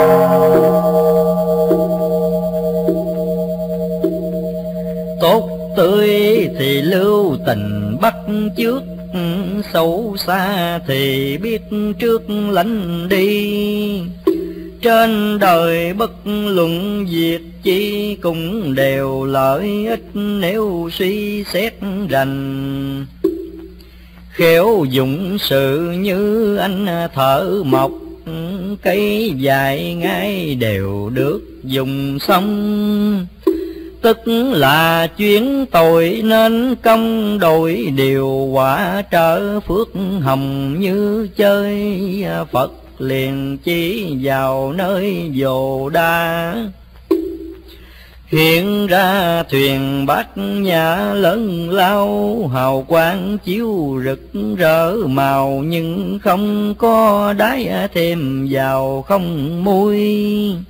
Tốt tươi thì lưu tình bắt chước, xấu xa thì biết trước lánh đi. Trên đời bất luận việc chi, cũng đều lợi ích nếu suy xét rành. Khéo dụng sự như anh thợ mộc, cây dài ngay đều được dùng xong. Tức là chuyến tội nên công, đổi điều quả trở phước hồng như chơi. Phật liền chỉ vào nơi Vồ Đa, hiện ra thuyền bát nhã lớn lao. Hào quang chiếu rực rỡ màu, nhưng không có đáy thêm vào không muối.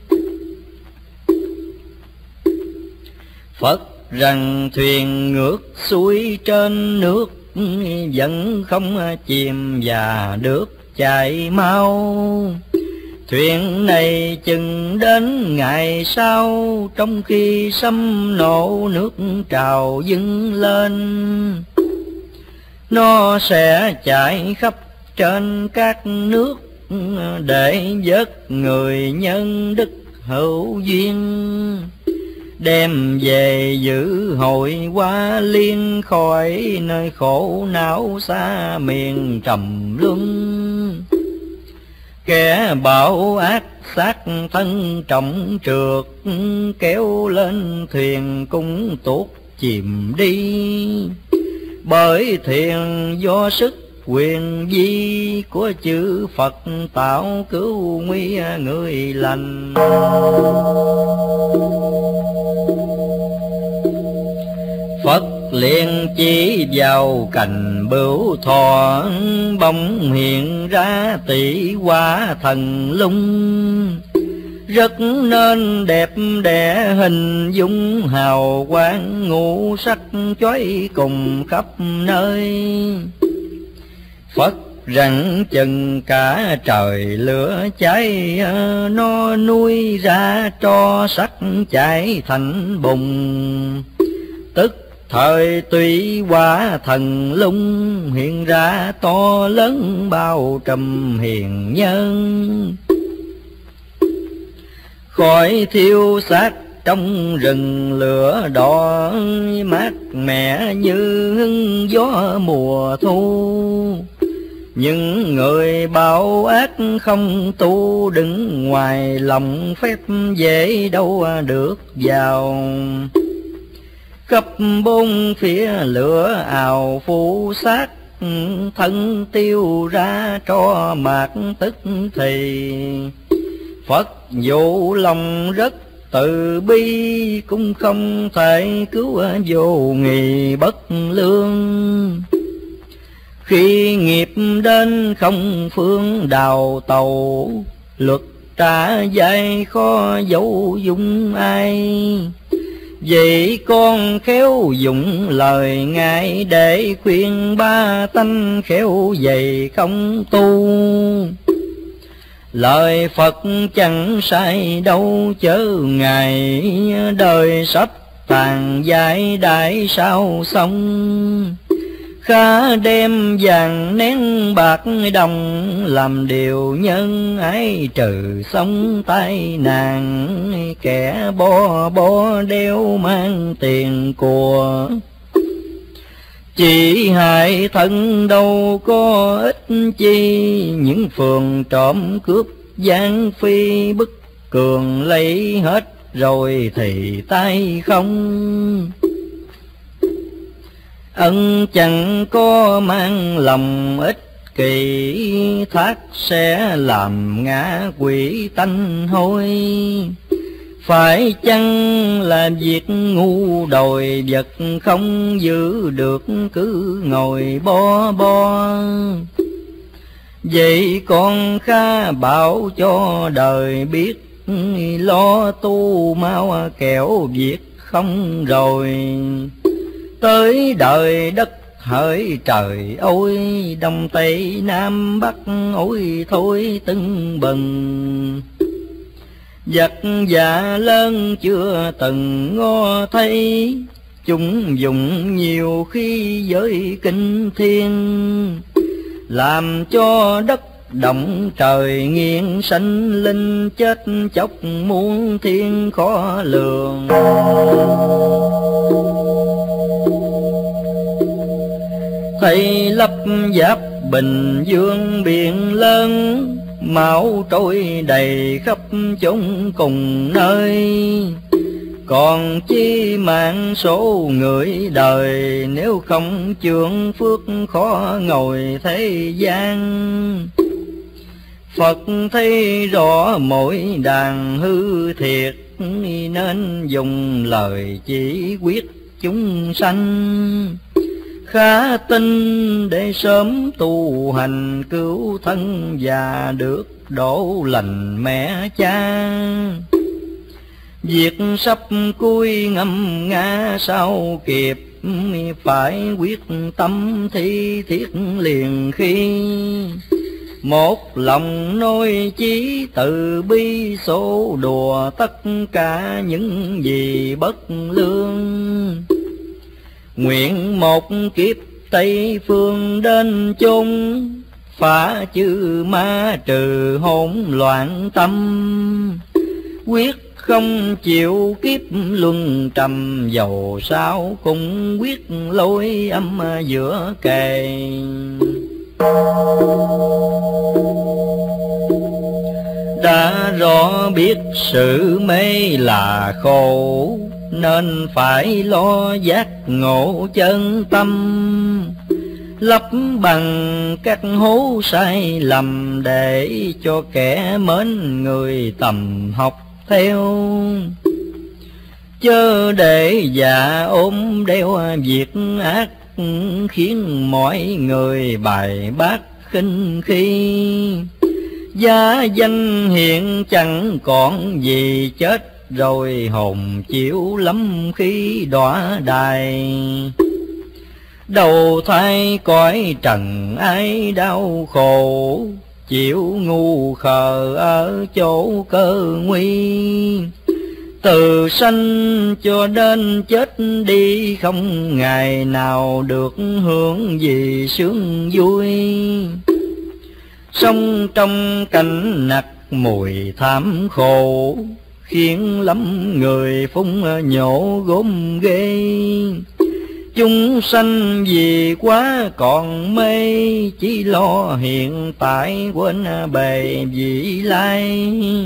Phật rằng thuyền ngược xuôi trên nước, vẫn không chìm và được chạy mau. Thuyền này chừng đến ngày sau, trong khi sấm nổ nước trào dâng lên. Nó sẽ chạy khắp trên các nước, để vớt người nhân đức hữu duyên. Đem về dự hội Hoa Liên, khỏi nơi khổ não xa miền trầm luân. Kẻ bạo ác sát thân trọng trượt, kéo lên thuyền cũng tuột chìm đi. Bởi thuyền do sức quyền vi của chư Phật, tạo cứu nguy người lành. Phật liền chỉ vào cành bửu thọ, bỗng hiện ra tỷ Hoa Thần Lung. Rất nên đẹp đẽ hình dung, hào quang ngũ sắc chói cùng khắp nơi. Phật rằng chừng cả trời lửa cháy, nó nuôi ra tro sắc chảy thành bùng. Tức thời Tuy Hoa Thần Lung, hiện ra to lớn bao trùm hiền nhân. Khói thiêu xác trong rừng lửa đỏ, mát mẻ như hứng gió mùa thu. Những người bạo ác không tu, đứng ngoài lòng phép dễ đâu được vào. Khắp bốn phía lửa ào phủ xác, thân tiêu ra tro mạt tức thì. Phật dụ lòng rất từ bi, cũng không thể cứu vô nghị bất lương. Khi nghiệp đến không phương đào tàu, luật trả dạy khó dấu dung ai. Vậy con khéo dụng lời Ngài, để khuyên ba tánh khéo dày không tu. Lời Phật chẳng sai đâu, chớ Ngài đời sắp tàn giải đại sao xong. khá đem vàng nén bạc đồng, làm điều nhân ái trừ sống tai nạn, kẻ bo đeo mang tiền của. Chỉ hại thân đâu có ích chi, những phường trộm cướp gian phi bức cường lấy hết rồi thì tay không. Ân chẳng có mang lòng ích kỷ, thác sẽ làm ngã quỷ tanh hôi. Phải chăng là việc ngu đòi vật không giữ được, cứ ngồi bo. Vậy con khá bảo cho đời biết, lo tu mau kẻo việc không rồi. Tới đời đất hỡi trời ôi, đông tây nam bắc ôi thôi tưng bừng. Vật dạ lớn chưa từng ngó thấy, chúng dùng nhiều khi với kinh thiên. Làm cho đất động trời nghiêng sanh linh, chết chóc muôn thiên khó lường. Thầy lấp giáp Bình Dương biển lớn, máu trôi đầy khắp chốn cùng nơi. Còn chi mạng số người đời, nếu không chướng phước khó ngồi thế gian. Phật thấy rõ mỗi đàn hư thiệt, nên dùng lời chỉ quyết chúng sanh. Khá tin để sớm tu hành cứu thân, và được đổ lành mẹ cha. Việc sắp cuối ngâm ngã sao kịp, phải quyết tâm thi thiết liền khi. Một lòng nói chí từ bi, số đùa tất cả những gì bất lương. Nguyện một kiếp Tây phương đến chốn, phá chư ma trừ hỗn loạn tâm. Quyết không chịu kiếp luân trầm, dầu sao cũng quyết lối âm giữa kề. Đã rõ biết sự mê là khổ, nên phải lo giác ngộ chân tâm. Lấp bằng các hố sai lầm, để cho kẻ mến người tầm học theo. Chớ để già ôm đeo việc ác, khiến mọi người bài bác khinh khi. Giá danh hiện chẳng còn gì, chết rồi hồn chịu lắm khi đọa đài. Đầu thai cõi trần ai đau khổ, chịu ngu khờ ở chỗ cơ nguy. Từ sanh cho đến chết đi, không ngày nào được hưởng gì sướng vui. Sống trong cảnh nặc mùi thảm khổ, khiến lắm người phúng nhổ gốm ghê. Chúng sanh vì quá còn mê, chỉ lo hiện tại quên bề vị lai.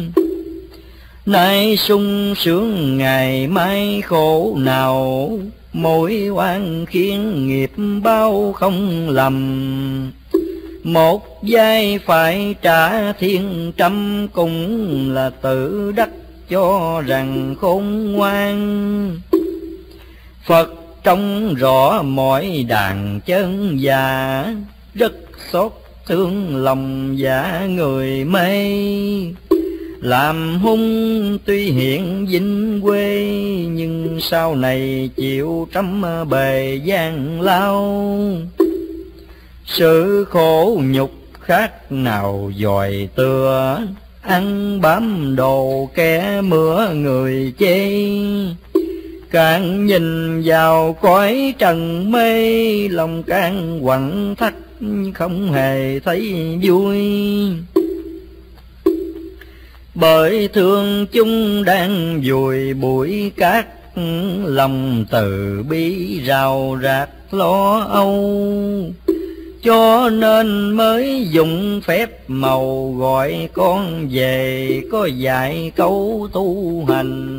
Nay sung sướng ngày mai khổ nào, mỗi oan khiến nghiệp bao không lầm. Một vai phải trả thiên trăm, cũng là tự đắc cho rằng khôn ngoan. Phật trông rõ mọi đàn chân già, rất xót thương lòng giả người mê. Làm hung tuy hiện vinh quê, nhưng sau này chịu trăm bề gian lao. Sự khổ nhục khác nào dòi tựa, ăn bám đồ kẻ mửa người chê. Càng nhìn vào cõi trần mê, lòng càng quặn thắt không hề thấy vui. Bởi thương chúng đang vùi bụi cát, lòng từ bi rào rạc lo âu. Cho nên mới dùng phép màu gọi con về, có dạy câu tu hành.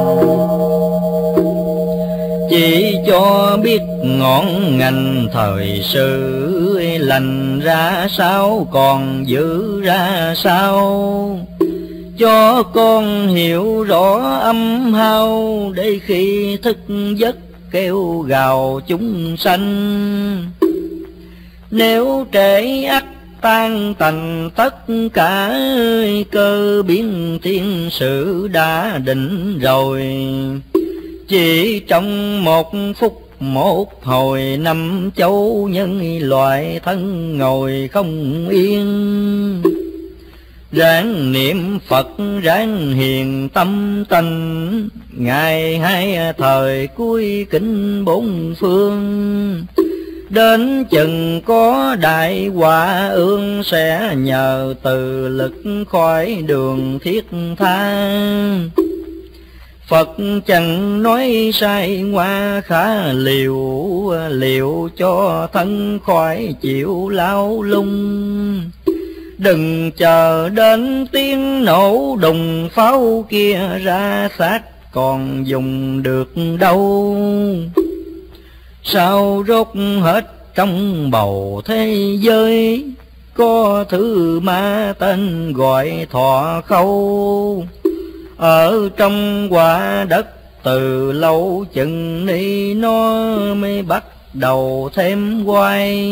Chỉ cho biết ngọn ngành thời sự, lành ra sao còn giữ ra sao. Cho con hiểu rõ âm hao, để khi thức giấc kêu gào chúng sanh. Nếu trễ ắt tan tành tất cả, cơ biến thiên sự đã định rồi. Chỉ trong một phút một hồi, năm châu nhân loại thân ngồi không yên. Ráng niệm Phật ráng hiền tâm tánh, ngày hai thời cuối kính bốn phương. Đến chừng có đại họa ương, sẽ nhờ từ lực khỏi đường thiết tha. Phật chẳng nói sai ngoa khá liều, liệu cho thân khỏi chịu lao lung. Đừng chờ đến tiếng nổ đùng pháo kia ra, xác còn dùng được đâu. Sao rốt hết trong bầu thế giới, có thứ ma tên gọi thọ khâu. Ở trong quả đất từ lâu chừng ni, nó mới bắt đầu thêm quay.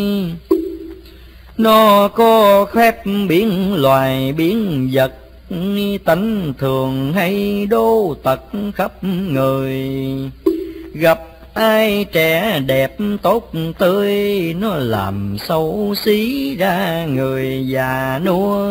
Nó có phép biến loài biến vật, tánh thường hay đô tật khắp người. Gặp ai trẻ đẹp tốt tươi, nó làm xấu xí ra người già nua.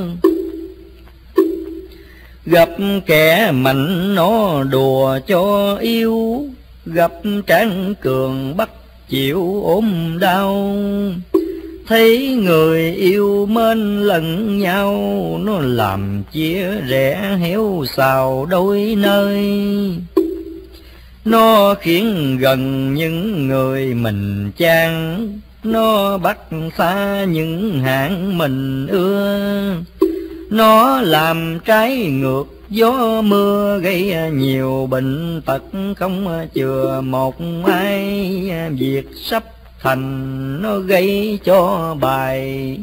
Gặp kẻ mạnh nó đùa cho yêu, gặp tráng cường bắt chịu ốm đau. Thấy người yêu mến lẫn nhau, nó làm chia rẽ héo xào đôi nơi. Nó khiến gần những người mình chan, nó bắt xa những hạng mình ưa. Nó làm trái ngược gió mưa, gây nhiều bệnh tật không chừa một ai. Việc sắp thành nó gây cho bài,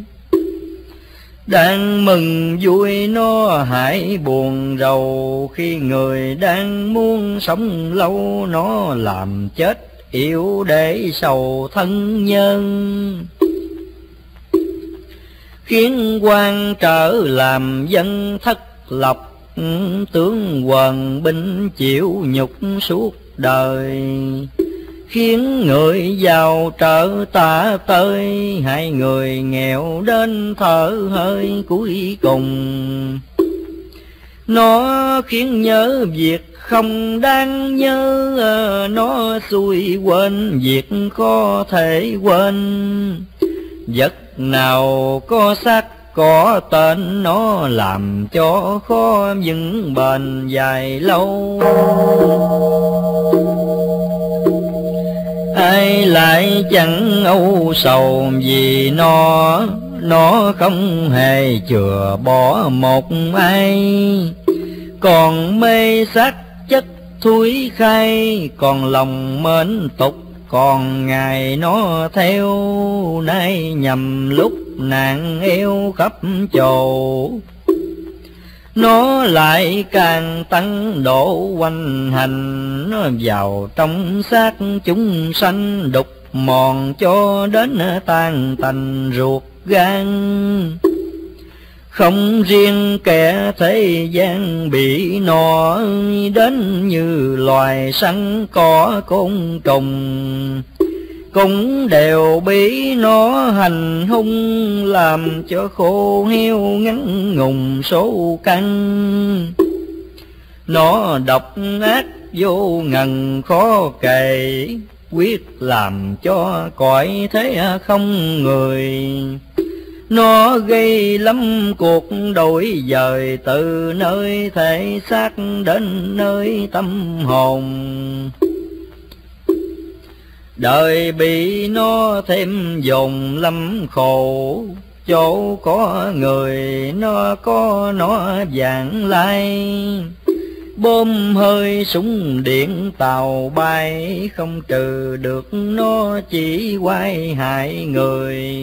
đang mừng vui nó hại buồn rầu. Khi người đang muốn sống lâu, nó làm chết yêu để sầu thân nhân. Khiến quan trở làm dân thất lộc, tướng hoàng binh chịu nhục suốt đời. Khiến người giàu trở tả tơi, hai người nghèo đến thở hơi cuối cùng. Nó khiến nhớ việc không đáng nhớ, nó xui quên việc có thể quên. Giấc nào có xác có tên, nó làm cho khó vững bền dài lâu. Ai lại chẳng âu sầu vì nó không hề chừa bỏ một ai. Còn mê xác chất thúi khai, còn lòng mến tục còn ngày nó theo. Nay nhầm lúc nàng eo khắp chầu, nó lại càng tăng độ quanh hành. Nó vào trong xác chúng sanh, đục mòn cho đến tan tành ruột gan. Không riêng kẻ thế gian bị nó, đến như loài săn cỏ côn trùng. Cũng đều bị nó hành hung, làm cho khô heo ngắn ngùng số căn. Nó độc ác vô ngần khó kể, quyết làm cho cõi thế không người. Nó gây lắm cuộc đổi dời, từ nơi thể xác đến nơi tâm hồn. Đời bị nó thêm dồn lắm khổ, chỗ có người nó có nó vàng lai. Bom hơi súng điện tàu bay, không trừ được nó chỉ quay hại người.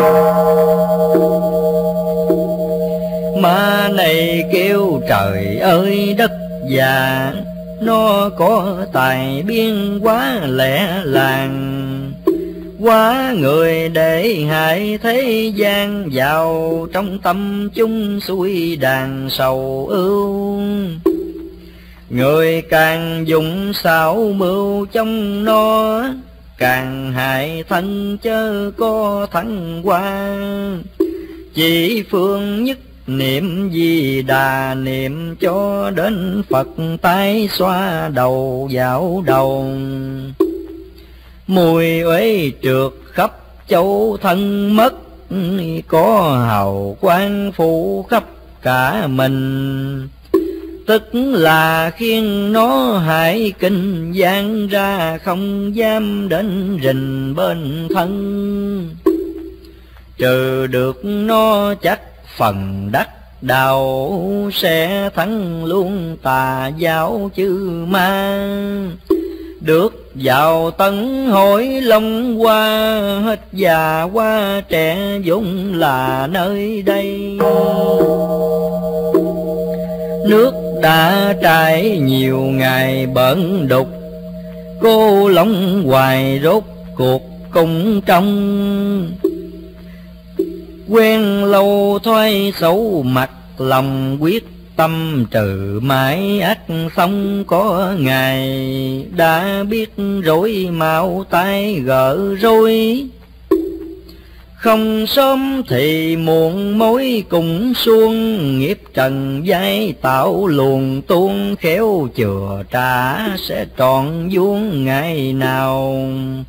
Ma này kêu trời ơi đất già, nó có tài biên quá lẻ làng. Quá người để hại thế gian, vào trong tâm chúng xuôi đàn sầu ưu. Người càng dùng xảo mưu trong nó, càng hại thân chớ có thắng qua. Chỉ phương nhất niệm Di Đà, niệm cho đến Phật tái xoa đầu vào đầu. Mùi uế trượt khắp châu thân mất, có hào quang phủ khắp cả mình. Tức là khiến nó hại kinh gian ra, không dám đến rình bên thân. Trừ được nó chắc phần đắc đạo, sẽ thắng luôn tà giáo chư ma. Được vào tấn hội Long Hoa, hết già qua trẻ vốn là nơi đây. Nước đã trải nhiều ngày bẩn đục, cô Long hoài rốt cuộc cùng trong. Quen lâu thoái xấu mặt lòng, quyết tâm trừ mãi ác xong có ngày. Đã biết rối mau tay gỡ rối, không sớm thì muộn mối cùng xuông. Nghiệp trần vai tạo luồng tuôn, khéo chừa trả sẽ trọn vuông ngày nào.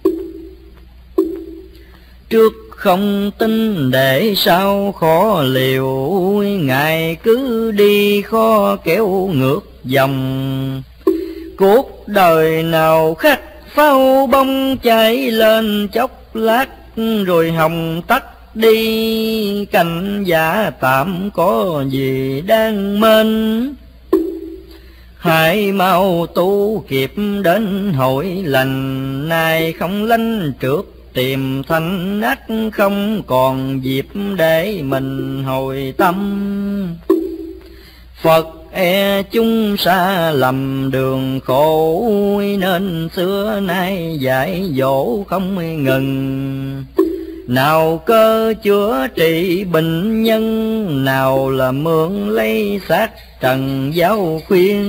Trước không tin để sao khó liều, ngày cứ đi khó kéo ngược dòng. Cuộc đời nào khách pháo bông cháy lên chốc lát, rồi hồng tắt đi. Cảnh giả tạm có gì đang mên, hãy mau tu kịp đến hội lành. Nay không lánh trước tìm thanh ác, không còn dịp để mình hồi tâm. Phật e chúng xa lầm đường khổ, nên xưa nay dạy dỗ không ngừng. Nào cơ chữa trị bệnh nhân, nào là mượn lấy xác trần giáo khuyên.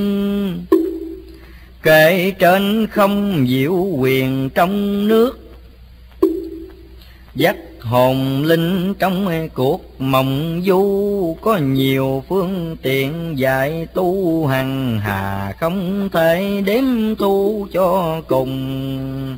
Kể trên không diệu quyền trong nước, dắt hồn linh trong cuộc mộng du. Có nhiều phương tiện dạy tu hằng hà, không thể đếm thu cho cùng.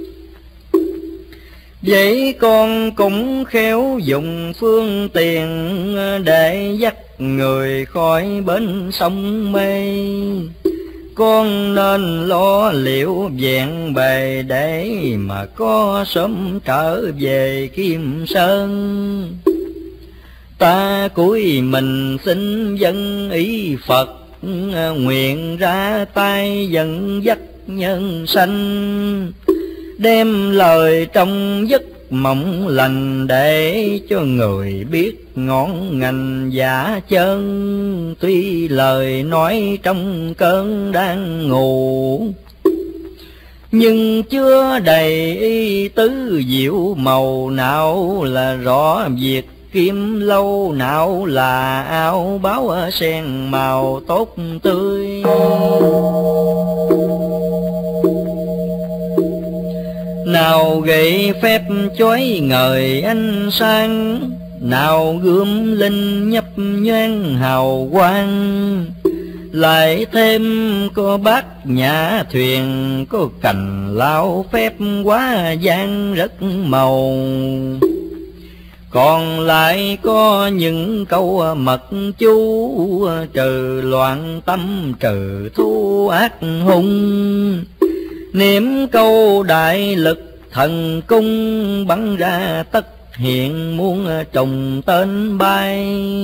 Vậy con cũng khéo dùng phương tiện, để dắt người khỏi bến sông mê. Con nên lo liệu vẹn bề, để mà có sớm trở về Kim Sơn. Ta cúi mình xin dân ý Phật, nguyện ra tay dẫn dắt nhân sanh. Đem lời trong giấc mộng lành, để cho người biết ngọn ngành giả chân. Tuy lời nói trong cơn đang ngủ, nhưng chưa đầy ý tứ diệu màu. Nào là rõ việc kim lâu, nào là áo báo sen màu tốt tươi. Nào gậy phép chói ngời ánh sáng, nào gươm linh nhấp nhoáng hào quang. lại thêm có bát nhã thuyền, có cành lao phép quá gian rất màu. Còn lại có những câu mật chú, trừ loạn tâm trừ thú ác hung. Niệm câu đại lực thần cung, bắn ra tất hiện muôn trùng tên bay.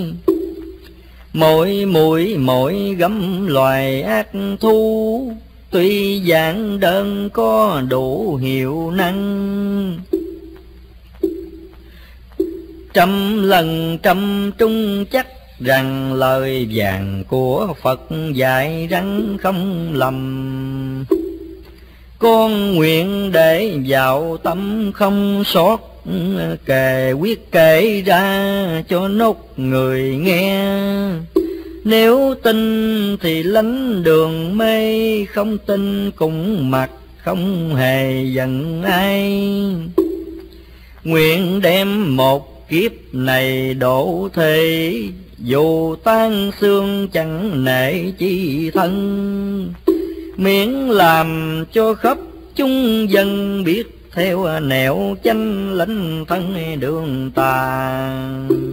Mỗi mũi mỗi gấm loài ác thú, tuy giản đơn có đủ hiệu năng. Trăm lần trăm trung chắc rằng lời vàng của Phật dạy rắn không lầm. Con nguyện để vào tâm không sót, kể quyết kể ra cho nốt người nghe. Nếu tin thì lánh đường mê, không tin cũng mặc không hề giận ai. Nguyện đem một kiếp này độ thế, dù tan xương chẳng nể chi thân. Miễn làm cho khắp chúng dân biết, theo nẻo chánh lãnh thân đường tà.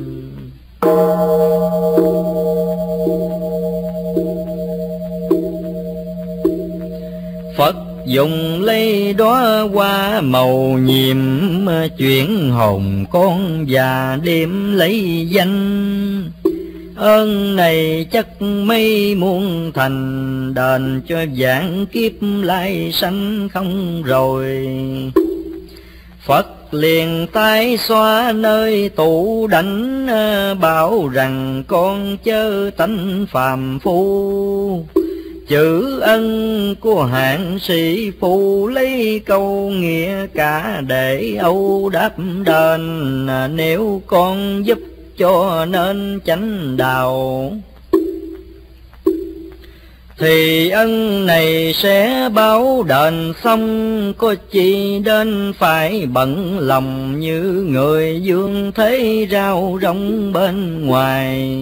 Phật dùng lấy đóa hoa màu nhiệm, chuyển hồn con già đêm lấy danh. Ơn này chắc mấy muôn thành, đền cho vạn kiếp lai sanh không rồi. Phật liền tay xoa nơi tủ đảnh, bảo rằng con chớ tánh phàm phu. Chữ ân của hạng sĩ phu, lấy câu nghĩa cả để âu đáp đền. Nếu con giúp cho nên chánh đạo, thì ân này sẽ báo đền xong. Có chi đến phải bận lòng, như người dương thế rao rong bên ngoài.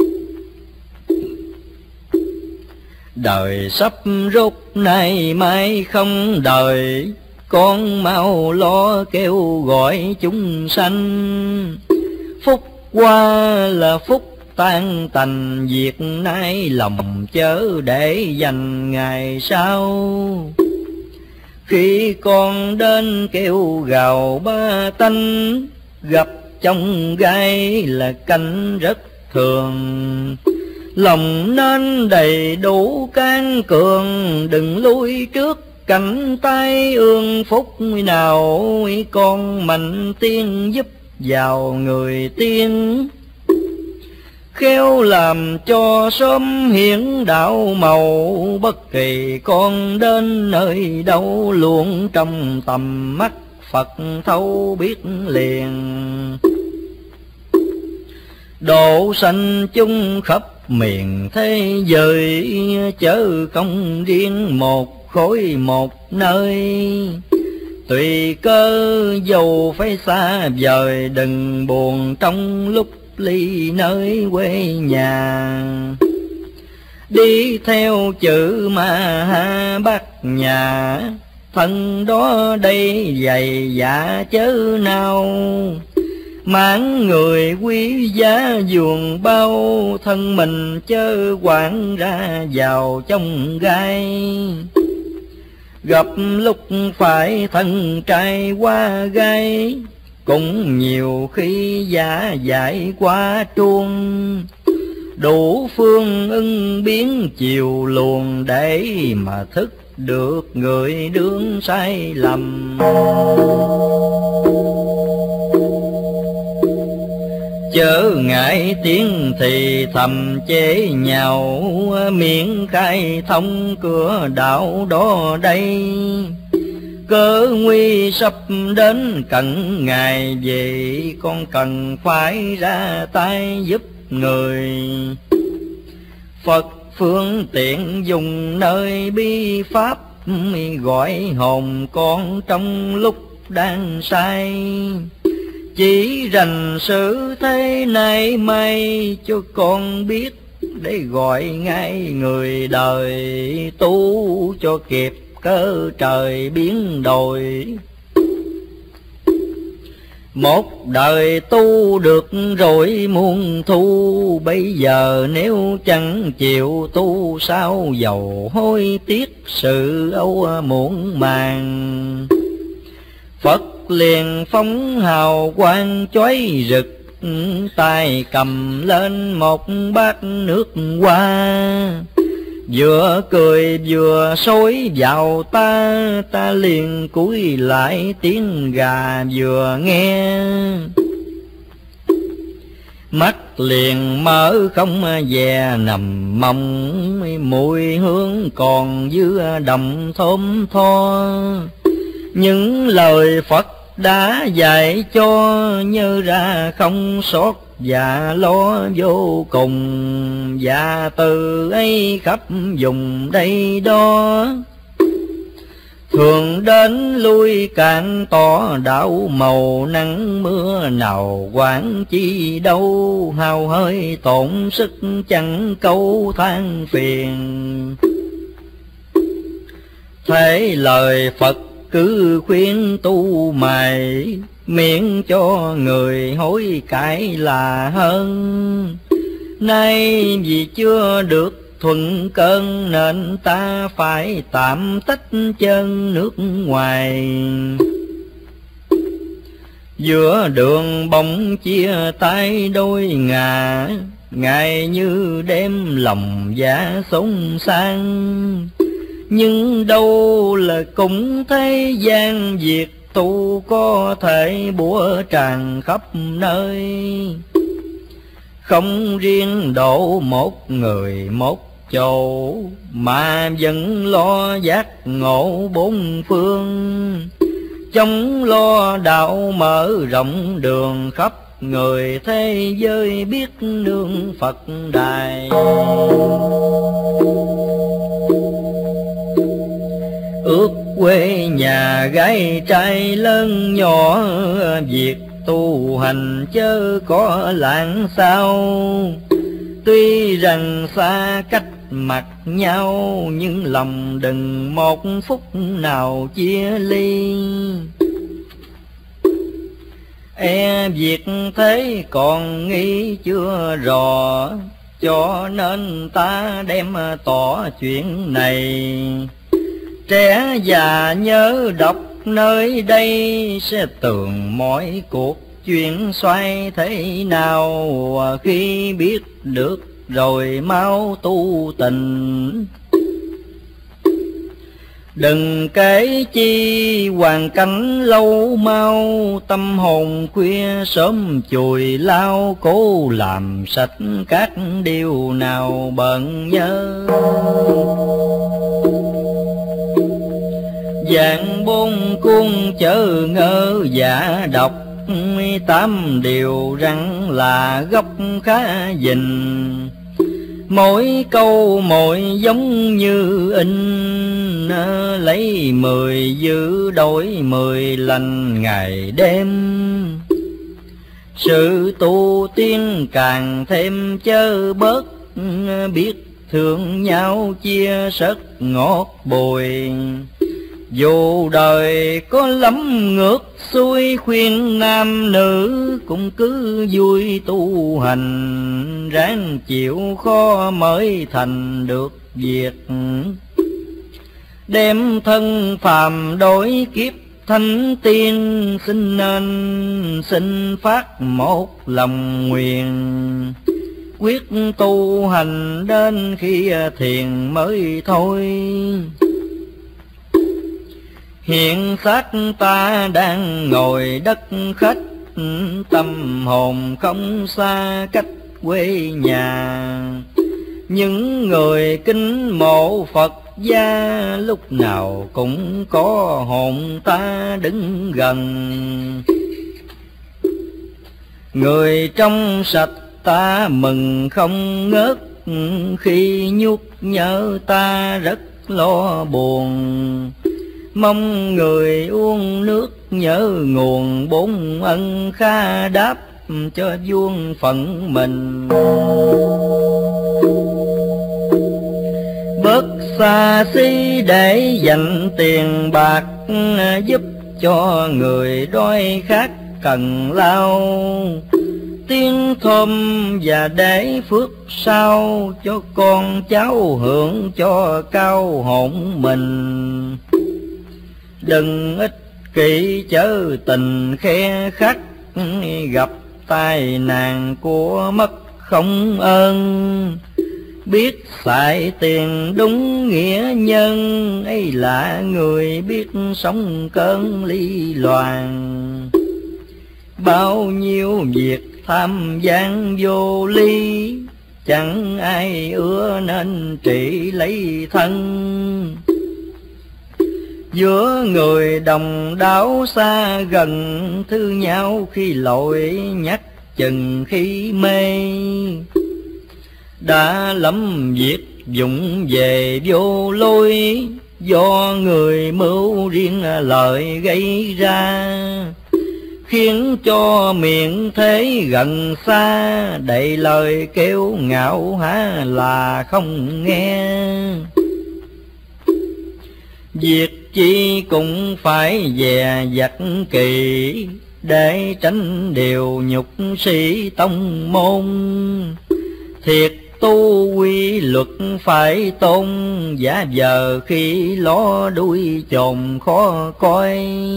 Đời sắp rút nay mai không đợi, con mau lo kêu gọi chúng sanh. Phúc qua là phúc tan tành, việc nay lòng chớ để dành ngày sau. Khi con đến kêu gào ba tanh, gặp trong gai là canh rất thường. Lòng nên đầy đủ can cường, đừng lui trước cảnh tay ương phúc nào. Con mạnh tiên giúp vào người tiên, khéo làm cho sớm hiển đạo màu. Bất kỳ con đến nơi đâu, luôn trong tầm mắt Phật thấu biết liền. Độ sanh chung khắp miền thế giới, chớ không riêng một khối một nơi. Tùy cơ dầu phải xa vời, đừng buồn trong lúc ly nơi quê nhà. Đi theo chữ ma ha bát nhà, thân đó đây dày dạ chớ nào. Mãn người quý giá dường bao, thân mình chớ quản ra vào trong gai. Gặp lúc phải thân trai qua gai, cũng nhiều khi giả dại qua truông. Đủ phương ưng biến chiều luồng, để mà thức được người đương sai lầm. Chớ ngại tiếng thì thầm chế nhau, miệng khai thông cửa đạo đó đây. Cớ nguy sắp đến cận ngày về, con cần phải ra tay giúp người. Phật phương tiện dùng nơi bi pháp, gọi hồn con trong lúc đang say. Chỉ rành sự thế này may cho con biết, để gọi ngay người đời, tu cho kịp cơ trời biến đổi. Một đời tu được rồi muôn thu, bây giờ nếu chẳng chịu tu sao dầu hối tiếc sự âu muộn màng. Phật liền phóng hào quang chói rực, tay cầm lên một bát nước hoa. Vừa cười vừa xối vào ta liền cúi lại tiếng gà vừa nghe. Mắt liền mở không dè nằm mong, mùi hương còn dư đồng thơm tho. Những lời Phật đã dạy cho, nhớ ra không sót và lo vô cùng. Và từ ấy khắp vùng đây đó, thường đến lui càng tỏ đạo màu. Nắng mưa nào quản chi đâu, hao hơi tổn sức chẳng câu than phiền. Thế lời Phật cứ khuyên tu mày, miễn cho người hối cải là hơn. Nay vì chưa được thuận cơn, nên ta phải tạm tách chân nước ngoài. Giữa đường bỗng chia tay đôi ngà, ngày như đêm lòng giá sống sang. Nhưng đâu là cũng thế gian việc tu, có thể bủa tràn khắp nơi. Không riêng độ một người một chỗ, mà vẫn lo giác ngộ bốn phương. Chống lo đạo mở rộng đường khắp, người thế giới biết nương Phật đài. Ước quê nhà gái trai lớn nhỏ, việc tu hành chớ có lãng sao. Tuy rằng xa cách mặt nhau, nhưng lòng đừng một phút nào chia ly. Việc thế còn nghĩ chưa rõ, cho nên ta đem tỏ chuyện này. Trẻ già nhớ đọc nơi đây, sẽ tường mọi cuộc chuyện xoay thế nào. Khi biết được rồi mau tu tình, đừng kể chi hoàn cảnh lâu mau. Tâm hồn khuya sớm chùi lao, cố làm sạch các điều nào bận nhớ. Dạng bốn cuốn chớ ngơ giả đọc, 8 điều răng là gốc khá dình. Mỗi câu mỗi giống như in, lấy 10 giữ đổi 10 lành ngày đêm. Sự tu tiên càng thêm chớ bớt, biết thương nhau chia sớt ngọt bùi. Dù đời có lắm ngược xuôi, khuyên nam nữ cũng cứ vui tu hành. Ráng chịu khó mới thành được việc, đem thân phàm đổi kiếp thánh tiên. Xin nên xin phát một lòng nguyện, quyết tu hành đến khi thiền mới thôi. Hiện xác ta đang ngồi đất khách, tâm hồn không xa cách quê nhà. Những người kính mộ Phật gia, lúc nào cũng có hồn ta đứng gần. Người trong sạch ta mừng không ngớt, khi nhúc nhớ ta rất lo buồn. Mong người uống nước nhớ nguồn, bốn ân kha đáp cho vuông phận mình. xa xí để dành tiền bạc, giúp cho người đói khát cần lao. Tiếng thơm và để phước sau, cho con cháu hưởng cho cao hồn mình. Đừng ích kỷ chớ tình khe khắc, gặp tai nạn của mất không ơn. Biết xài tiền đúng nghĩa nhân, ấy là người biết sống cơn ly loàn. Bao nhiêu việc tham gian vô lý, chẳng ai ưa nên trị lấy thân. Giữa người đồng đảo xa gần, thư nhau khi lội nhắc chừng khi mê. Đã lắm việc dụng về vô lối, do người mưu riêng lời gây ra. Khiến cho miệng thế gần xa, đầy lời kêu ngạo há là không nghe. Việc chi cũng phải dè dặt kỳ, để tránh điều nhục sĩ tông môn. Thiệt tu quy luật phải tôn, giả vờ khi ló đuôi chồn khó coi.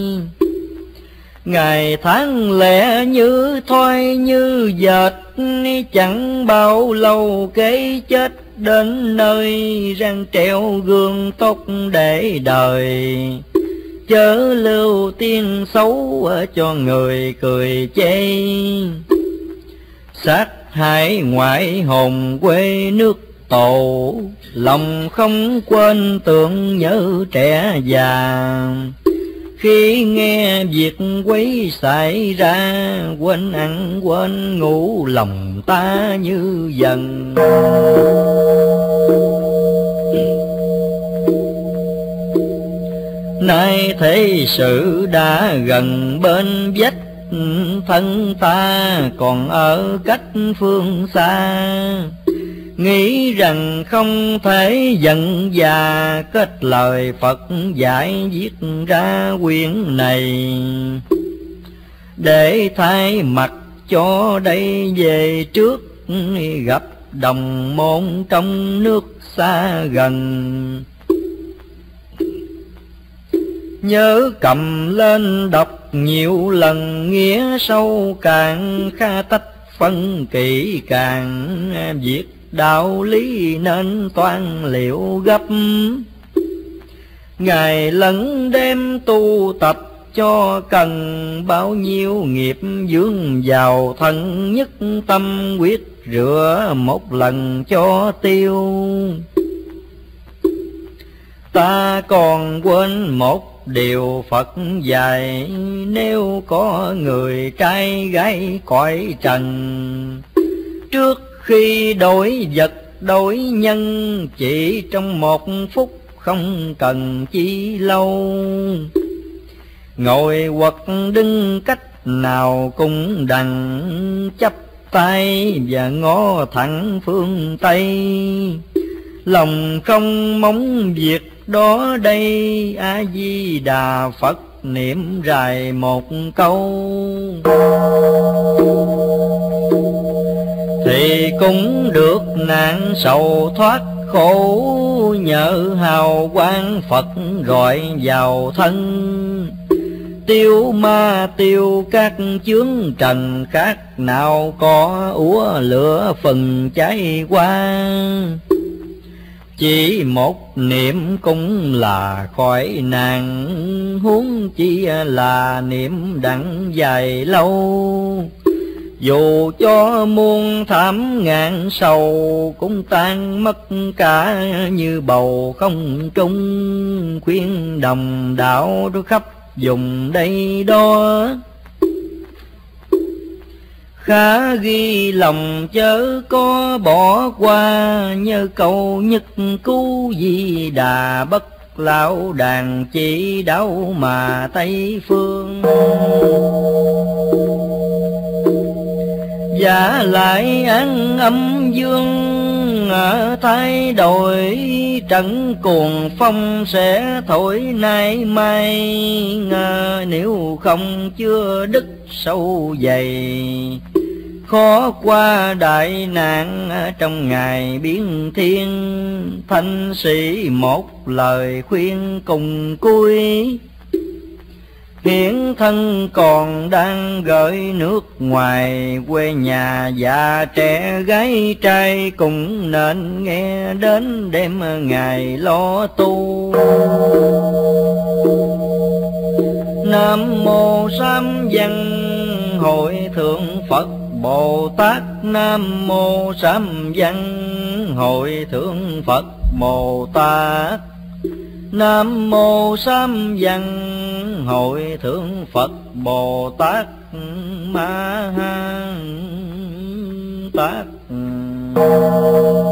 Ngày tháng lẻ như thoi như dệt, chẳng bao lâu cái chết đến nơi. Răng treo gương tốt để đời, chớ lưu tiên xấu cho người cười chê. Sát hại ngoại hồn quê nước tổ, lòng không quên tưởng nhớ trẻ già. Khi nghe việc quấy xảy ra, quên ăn quên ngủ lòng ta như dần. Nay thế sự đã gần bên vách, thân ta còn ở cách phương xa. Nghĩ rằng không thể giận già, kết lời Phật dạy viết ra quyển này. Để thay mặt cho đây về trước, gặp đồng môn trong nước xa gần. Nhớ cầm lên đọc nhiều lần nghĩa sâu càng, kha tách phân kỹ càng. Việc đạo lý nên toan liệu gấp, ngày lẫn đêm tu tập cho cần. Bao nhiêu nghiệp vướng vào thân, nhất tâm quyết rửa một lần cho tiêu. Ta còn quên một điều Phật dạy, nếu có người trai gái cõi trần, trước khi đổi vật đổi nhân, chỉ trong một phút không cần chi lâu. Ngồi hoặc đứng cách nào cũng đành, chắp tay và ngó thẳng phương Tây. Lòng không mong việc đó đây, A Di Đà Phật niệm rài một câu. Thì cũng được nạn sầu thoát khổ, nhờ hào quang Phật gọi vào thân. Tiêu ma tiêu các chướng trần, khác nào có úa lửa phần cháy qua. Chỉ một niệm cũng là khỏi nạn, huống chi là niệm đặng dài lâu. Dù cho muôn thảm ngàn sầu, cũng tan mất cả như bầu không trung. Khuyên đồng đạo khắp vùng đây đó, khá ghi lòng chớ có bỏ qua. Nhớ câu nhất cứu Di Đà, bất lão đàn chỉ đạo mà Tây phương. Giả lại án âm dương, thay đổi, trận cuồng phong sẽ thổi nay mai. Nếu không chưa đứt sâu dày, khó qua đại nạn trong ngày biến thiên. Thanh sĩ một lời khuyên cùng cuối, hiện thân còn đang gửi nước ngoài. Quê nhà già trẻ gái trai cũng nên nghe đến đêm ngày lo tu. Nam mô Sám Văn Hội Thượng Phật Bồ Tát. Nam mô Sám Văn Hội Thượng Phật Bồ Tát. Nam mô Sám Văn Hội Thượng Phật Bồ Tát Ma Tát.